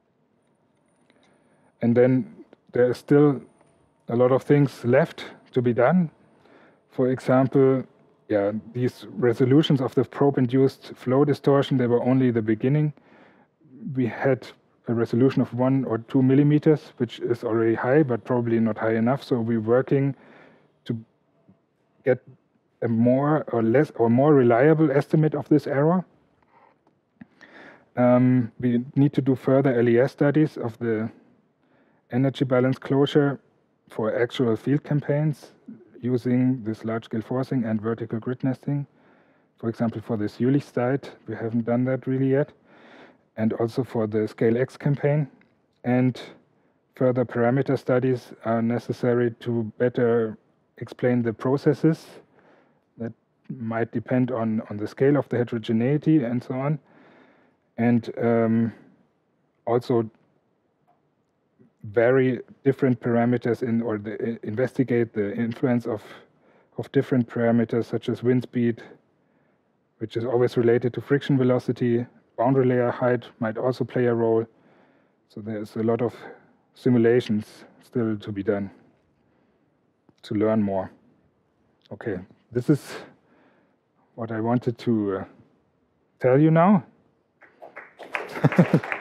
And then there is still a lot of things left to be done. For example, yeah, these resolutions of the probe-induced flow distortion, they were only the beginning. We had a resolution of one or two millimeters, which is already high, but probably not high enough. So we're working to get a more or less or more reliable estimate of this error. Um, we need to do further L E S studies of the energy balance closure for actual field campaigns using this large-scale forcing and vertical grid nesting. For example, for this Jülich site, we haven't done that really yet. And also for the Scale X campaign. And further parameter studies are necessary to better explain the processes that might depend on, on the scale of the heterogeneity and so on. And um, also vary different parameters in, or the, investigate the influence of, of different parameters such as wind speed, which is always related to friction velocity. Boundary layer height might also play a role. So there's a lot of simulations still to be done to learn more. Okay, this is what I wanted to uh, tell you now.